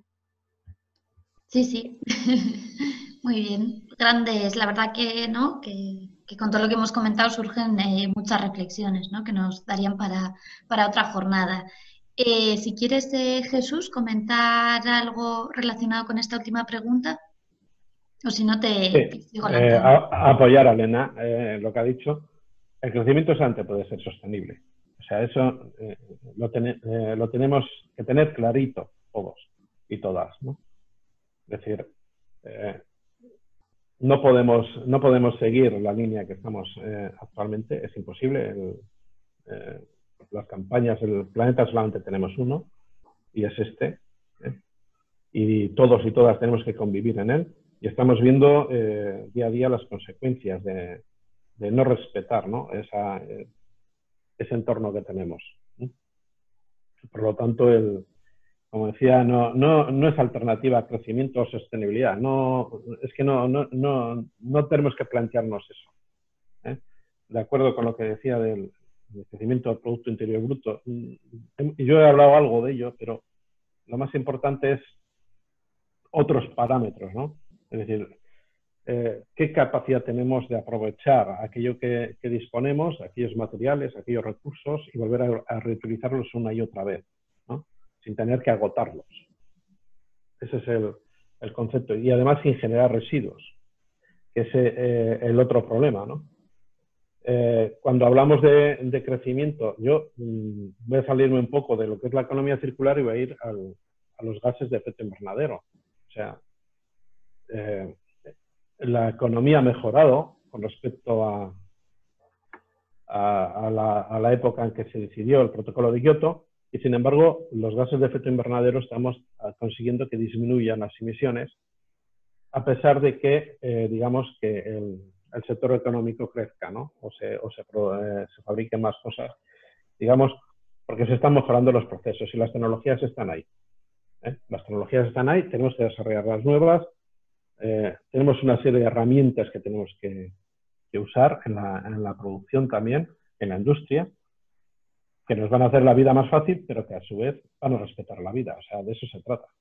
Sí, sí. Muy bien. Grandes, la verdad que no, que que con todo lo que hemos comentado surgen eh, muchas reflexiones, ¿no? Que nos darían para, para otra jornada. Eh, si quieres, eh, Jesús, comentar algo relacionado con esta última pregunta, o si no te, te Sí, sigo eh, lanzando. a, a apoyar a Elena eh, lo que ha dicho. El crecimiento solamente puede ser sostenible. O sea, eso eh, lo, ten, eh, lo tenemos que tener clarito todos y todas, ¿no? Es decir, eh, no podemos, no podemos seguir la línea que estamos eh, actualmente, es imposible. El, eh, las campañas, el planeta solamente tenemos uno, y es este, ¿eh? Y todos y todas tenemos que convivir en él, y estamos viendo eh, día a día las consecuencias de, de no respetar, ¿no? Esa, eh, ese entorno que tenemos, ¿eh? Por lo tanto, el, como decía, no, no, no es alternativa a crecimiento o sostenibilidad. No, es que no, no, no, no tenemos que plantearnos eso, ¿eh? De acuerdo con lo que decía del, del crecimiento del Producto Interior Bruto. Yo he hablado algo de ello, pero lo más importante es otros parámetros, ¿no? Es decir, eh, qué capacidad tenemos de aprovechar aquello que, que disponemos, aquellos materiales, aquellos recursos, y volver a, a reutilizarlos una y otra vez, ¿no? Sin tener que agotarlos. Ese es el, el concepto. Y además sin generar residuos, que es eh, el otro problema, ¿no? Eh, cuando hablamos de, de crecimiento, yo mmm, voy a salirme un poco de lo que es la economía circular y voy a ir al, a los gases de efecto invernadero. O sea, eh, la economía ha mejorado con respecto a, a, a, la, a la época en que se decidió el protocolo de Kioto, y sin embargo los gases de efecto invernadero estamos consiguiendo que disminuyan las emisiones, a pesar de que, eh, digamos, que el, el sector económico crezca, ¿no? O se, o se, eh, se fabriquen más cosas, digamos, porque se están mejorando los procesos y las tecnologías están ahí, ¿eh? Las tecnologías están ahí, tenemos que desarrollar las nuevas. Eh, tenemos una serie de herramientas que tenemos que, que usar en la, en la producción también, en la industria, que nos van a hacer la vida más fácil, pero que a su vez van a respetar la vida. O sea, de eso se trata.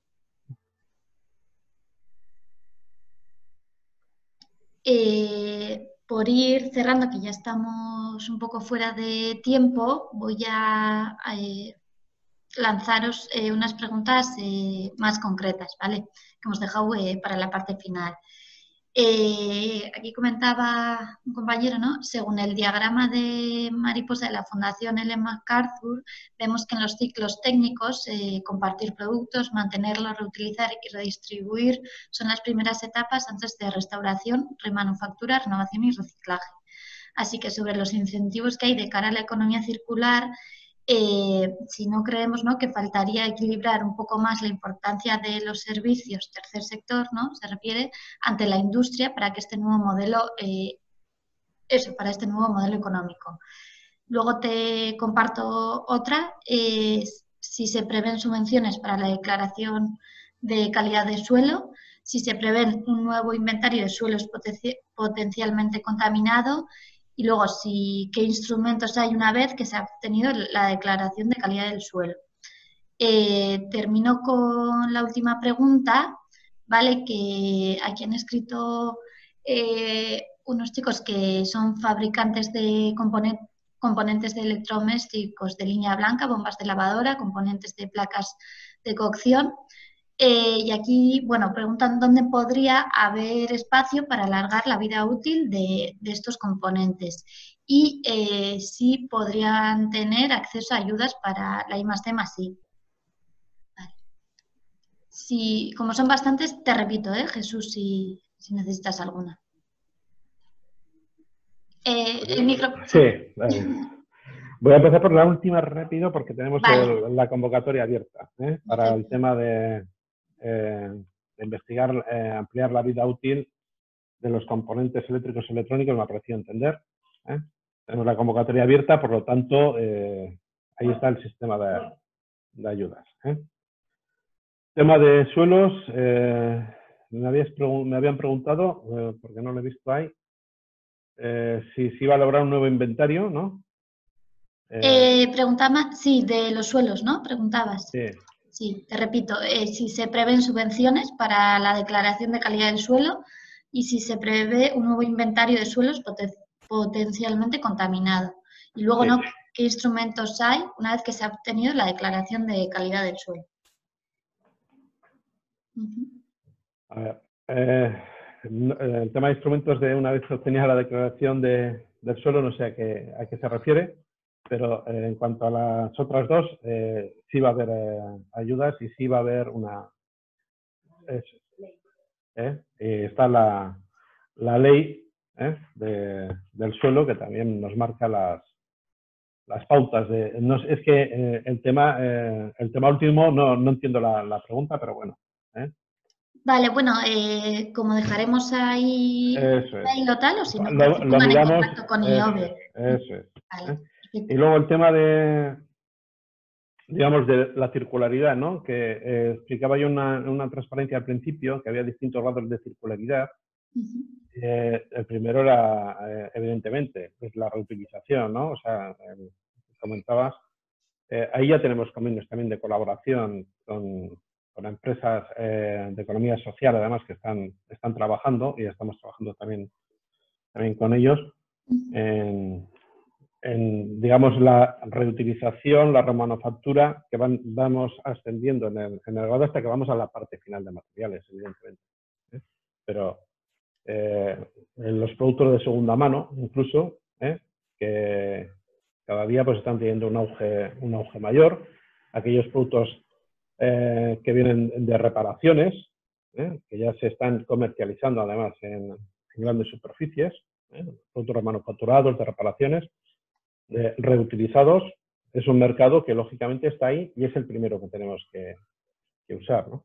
Eh, por ir cerrando, que ya estamos un poco fuera de tiempo, voy a, a eh, lanzaros eh, unas preguntas eh, más concretas, ¿vale? Que hemos dejado eh, para la parte final. Eh, aquí comentaba un compañero, ¿no? Según el diagrama de mariposa de la Fundación Ellen MacArthur, vemos que en los ciclos técnicos, eh, compartir productos, mantenerlos, reutilizar y redistribuir son las primeras etapas antes de restauración, remanufactura, renovación y reciclaje. Así que sobre los incentivos que hay de cara a la economía circular, Eh, si no creemos, ¿no?, que faltaría equilibrar un poco más la importancia de los servicios tercer sector, ¿no?, se refiere, ante la industria para que este nuevo modelo, eh, eso, para este nuevo modelo económico. Luego te comparto otra, eh, si se prevén subvenciones para la declaración de calidad de suelo, si se prevén un nuevo inventario de suelos poten- potencialmente contaminados. Y luego, si, qué instrumentos hay una vez que se ha obtenido la declaración de calidad del suelo. Eh, termino con la última pregunta, ¿vale? Que aquí han escrito eh, unos chicos que son fabricantes de componen componentes de electrodomésticos de línea blanca, bombas de lavadora, componentes de placas de cocción. Eh, y aquí, bueno, preguntan dónde podría haber espacio para alargar la vida útil de, de estos componentes y eh, si podrían tener acceso a ayudas para la I más D más I. Vale. Si, como son bastantes, te repito, ¿eh, Jesús, si, si necesitas alguna. Eh, el micro... Sí, vale. Voy a empezar por la última rápido porque tenemos vale. el, la convocatoria abierta, ¿eh? Para el tema de, eh, de investigar, eh, ampliar la vida útil de los componentes eléctricos y electrónicos, me ha parecido entender, ¿eh? Tenemos la convocatoria abierta, por lo tanto, eh, ahí está el sistema de, de ayudas, ¿eh? Tema de suelos, eh, me, habías me habían preguntado, eh, porque no lo he visto ahí, eh, si se iba a lograr un nuevo inventario, ¿no? Eh, preguntaba, sí, de los suelos, ¿no? Preguntabas. Sí. Sí, te repito, eh, si se prevén subvenciones para la declaración de calidad del suelo y si se prevé un nuevo inventario de suelos poten potencialmente contaminado. Y luego, Sí. ¿no? ¿Qué instrumentos hay una vez que se ha obtenido la declaración de calidad del suelo? Uh-huh. A ver, eh, el tema de instrumentos de una vez obtenida la declaración de, del suelo, no sé a qué, a qué se refiere, pero eh, en cuanto a las otras dos, eh, sí va a haber eh, ayudas y sí va a haber una... Eso, ¿eh? Y está la, la ley ¿eh? de, del suelo que también nos marca las, las pautas. De, no, es que eh, el, tema, eh, el tema último no, no entiendo la, la pregunta, pero bueno. ¿eh? Vale, bueno, eh, como dejaremos ahí Eso es. mail o tal, o si no, Lo, que se lo pongan en miramos, contacto con eso IOBE. es, eso es. Vale, ¿eh? perfecto. Y luego el tema de, digamos, de la circularidad, ¿no? Que eh, explicaba yo una, una transparencia al principio, que había distintos grados de circularidad. Uh-huh. Eh, el primero era, eh, evidentemente, pues la reutilización, ¿no? O sea, eh, comentabas, eh, ahí ya tenemos convenios también de colaboración con, con empresas eh, de economía social, además, que están, están trabajando, y estamos trabajando también, también con ellos, en, en, digamos, la reutilización, la remanufactura, que van, vamos ascendiendo en el, en el grado hasta que vamos a la parte final de materiales, evidentemente. ¿eh? Pero eh, en los productos de segunda mano, incluso, ¿eh? que cada día pues están teniendo un auge, un auge mayor. Aquellos productos eh, que vienen de reparaciones, ¿eh? que ya se están comercializando además en, en grandes superficies, ¿eh? productos remanufacturados, de reparaciones, de, reutilizados, es un mercado que lógicamente está ahí y es el primero que tenemos que, que usar, ¿no?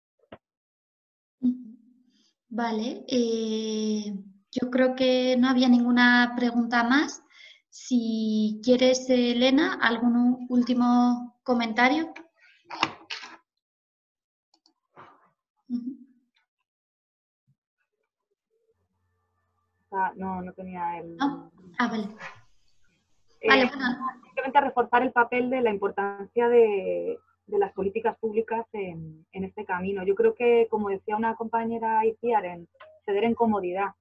Vale, eh, yo creo que no había ninguna pregunta más. Si quieres, Elena, ¿algún último comentario? Uh-huh. Ah, no, no tenía el... Oh. Ah, vale. Eh, Vale, bueno. Simplemente reforzar el papel de la importancia de, de las políticas públicas en, en este camino. Yo creo que, como decía una compañera Iciar, en ceder en comodidad.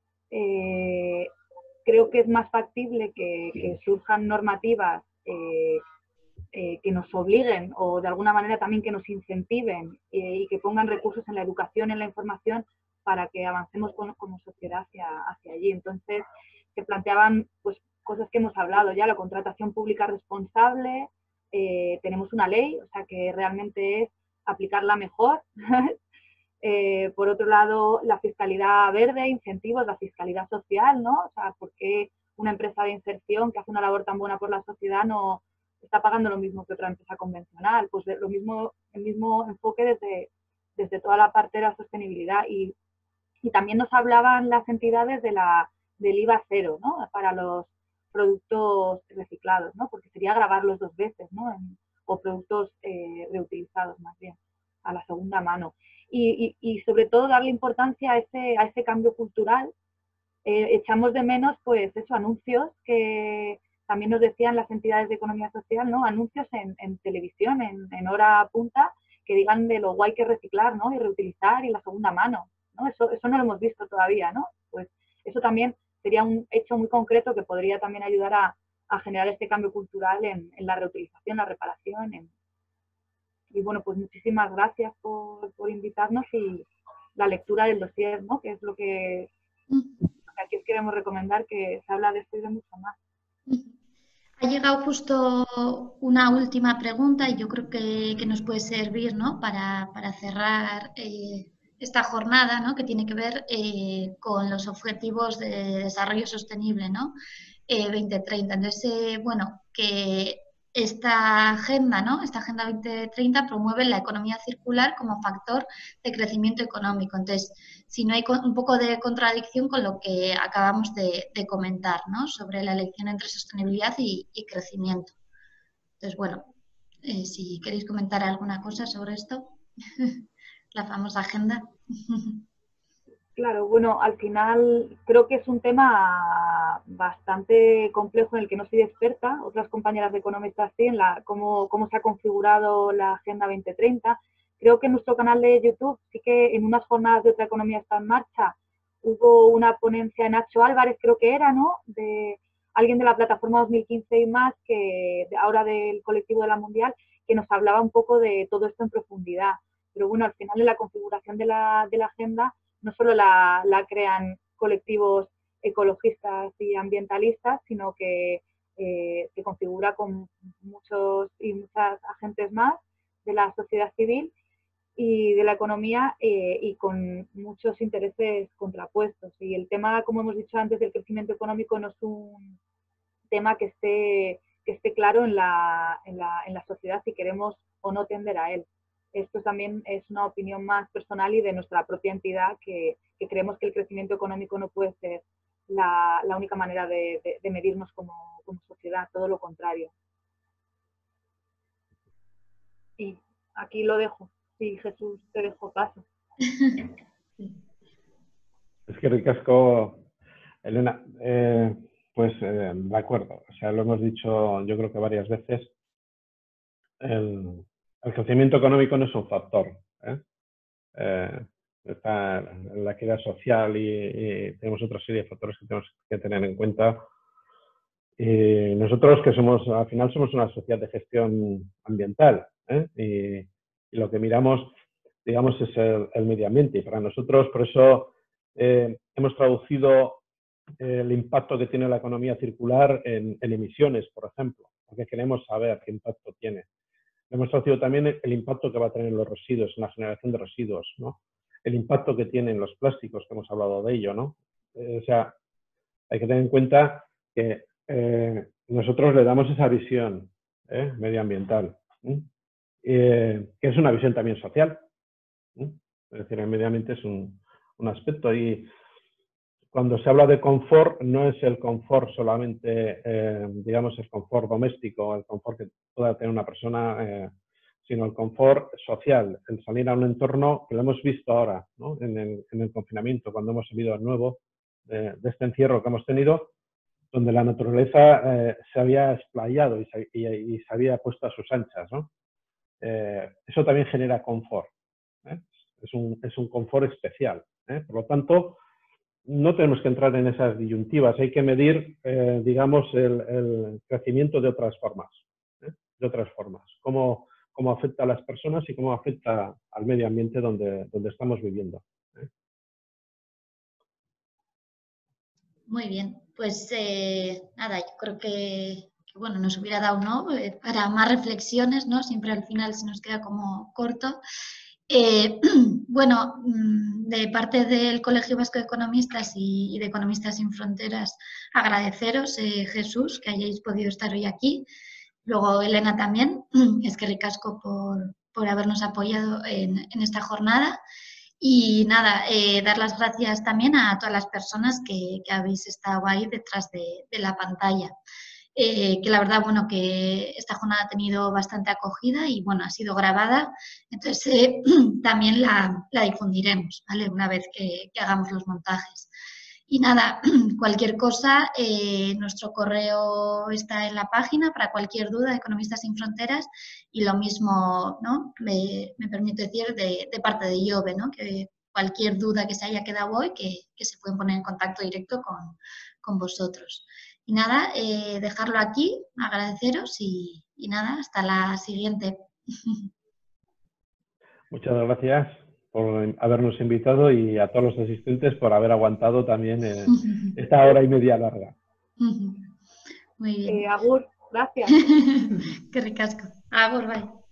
Eh, creo que es más factible que, que surjan normativas eh, eh, que nos obliguen o de alguna manera también que nos incentiven eh, y que pongan recursos en la educación, en la información, para que avancemos con, como sociedad hacia, hacia allí. Entonces, se planteaban pues, cosas que hemos hablado ya, la contratación pública responsable, eh, tenemos una ley, o sea que realmente es aplicarla mejor. Eh, por otro lado, la fiscalidad verde, incentivos, la fiscalidad social, ¿no? O sea, ¿por qué una empresa de inserción que hace una labor tan buena por la sociedad no está pagando lo mismo que otra empresa convencional? Pues lo mismo, el mismo enfoque desde, desde toda la parte de la sostenibilidad. Y, y también nos hablaban las entidades de la, del I V A cero, ¿no? Para los productos reciclados, ¿no? Porque sería grabarlos dos veces, ¿no? En, o productos eh, reutilizados, más bien, a la segunda mano. Y, y, y sobre todo darle importancia a ese, a ese cambio cultural. Eh, echamos de menos, pues, eso, anuncios que también nos decían las entidades de economía social, ¿no? Anuncios en, en televisión, en, en hora punta, que digan de lo guay que es reciclar, ¿no? Y reutilizar y la segunda mano, ¿no? Eso, eso no lo hemos visto todavía, ¿no? Pues eso también sería un hecho muy concreto que podría también ayudar a, a generar este cambio cultural en, en la reutilización, la reparación, en, y bueno, pues muchísimas gracias por, por invitarnos y la lectura del dossier, ¿no? Que es lo que, lo que aquí os queremos recomendar, que se habla de esto y de mucho más. Ha llegado justo una última pregunta y yo creo que, que nos puede servir, ¿no? para, para cerrar eh, esta jornada, ¿no? Que tiene que ver eh, con los objetivos de desarrollo sostenible, ¿no? Eh, veinte treinta. Entonces, eh, bueno, que esta agenda, ¿no? Esta agenda veinte treinta promueve la economía circular como factor de crecimiento económico. Entonces, si no hay un poco de contradicción con lo que acabamos de, de comentar, ¿no? Sobre la elección entre sostenibilidad y, y crecimiento. Entonces, bueno, eh, si queréis comentar alguna cosa sobre esto, la famosa agenda. Claro, bueno, al final creo que es un tema bastante complejo en el que no soy experta, otras compañeras de economistas sí, en la, cómo, cómo se ha configurado la Agenda veinte treinta. Creo que en nuestro canal de YouTube sí que en unas jornadas de otra economía está en marcha hubo una ponencia en Nacho Álvarez, creo que era, ¿no? De alguien de la plataforma dos mil quince y más, que ahora del colectivo de la Mundial, que nos hablaba un poco de todo esto en profundidad. Pero bueno, al final en la configuración de la, de la agenda no solo la, la crean colectivos ecologistas y ambientalistas, sino que eh, se configura con muchos y muchas agentes más de la sociedad civil y de la economía eh, y con muchos intereses contrapuestos. Y el tema, como hemos dicho antes, del crecimiento económico no es un tema que esté, que esté claro en la, en, la, en la sociedad si queremos o no tender a él. Esto también es una opinión más personal y de nuestra propia entidad, que, que creemos que el crecimiento económico no puede ser la, la única manera de, de, de medirnos como, como sociedad, todo lo contrario. Y aquí lo dejo. Sí, Jesús, te dejo paso. Es que ricasco, Elena, eh, pues eh, de acuerdo, o sea, lo hemos dicho yo creo que varias veces, el, el crecimiento económico no es un factor, ¿eh? Eh, está la equidad social y, y tenemos otra serie de factores que tenemos que tener en cuenta. Y nosotros que somos, al final somos una sociedad de gestión ambiental, ¿eh? y, y lo que miramos, digamos, es el, el medio ambiente. Y para nosotros, por eso eh, hemos traducido el impacto que tiene la economía circular en, en emisiones, por ejemplo, porque queremos saber qué impacto tiene. Hemos traducido también el impacto que va a tener en los residuos, en la generación de residuos, ¿no? El impacto que tienen los plásticos, que hemos hablado de ello, ¿no? Eh, o sea, hay que tener en cuenta que eh, nosotros le damos esa visión ¿eh? medioambiental, ¿eh? Eh, que es una visión también social. ¿eh? Es decir, el medio ambiente es un, un aspecto y cuando se habla de confort, no es el confort solamente, eh, digamos, el confort doméstico, el confort que pueda tener una persona, eh, sino el confort social, el salir a un entorno que lo hemos visto ahora, ¿no? en, el, en el confinamiento, cuando hemos salido de nuevo de, de este encierro que hemos tenido, donde la naturaleza eh, se había explayado y se, y, y se había puesto a sus anchas, ¿no? Eh, eso también genera confort, ¿eh? es, un, es un confort especial. ¿eh? Por lo tanto, no tenemos que entrar en esas disyuntivas, hay que medir, eh, digamos, el, el crecimiento de otras formas, ¿eh? de otras formas, cómo, cómo afecta a las personas y cómo afecta al medio ambiente donde, donde estamos viviendo. ¿eh? Muy bien, pues eh, nada, yo creo que, que bueno, nos hubiera dado, ¿no? Eh, para más reflexiones, ¿no? Siempre al final se nos queda como corto. Eh, bueno, de parte del Colegio Vasco de Economistas y, y de Economistas Sin Fronteras, agradeceros, eh, Jesús, que hayáis podido estar hoy aquí. Luego, Elena también, es que ricasco por, por habernos apoyado en, en esta jornada. Y nada, eh, dar las gracias también a todas las personas que, que habéis estado ahí detrás de, de la pantalla. Eh, que la verdad, bueno, que esta jornada ha tenido bastante acogida y, bueno, ha sido grabada, entonces eh, también la, la difundiremos, ¿vale? Una vez que, que hagamos los montajes. Y nada, cualquier cosa, eh, nuestro correo está en la página para cualquier duda de Economistas Sin Fronteras y lo mismo, ¿no? Me, me permito decir de, de parte de IOBE, ¿no? Que cualquier duda que se haya quedado hoy, que, que se pueden poner en contacto directo con, con vosotros. Y nada, eh, dejarlo aquí, agradeceros y, y nada, hasta la siguiente. Muchas gracias por habernos invitado y a todos los asistentes por haber aguantado también eh, esta hora y media larga. Muy bien. Eh, Agur, gracias. Qué ricasco. Agur, bye.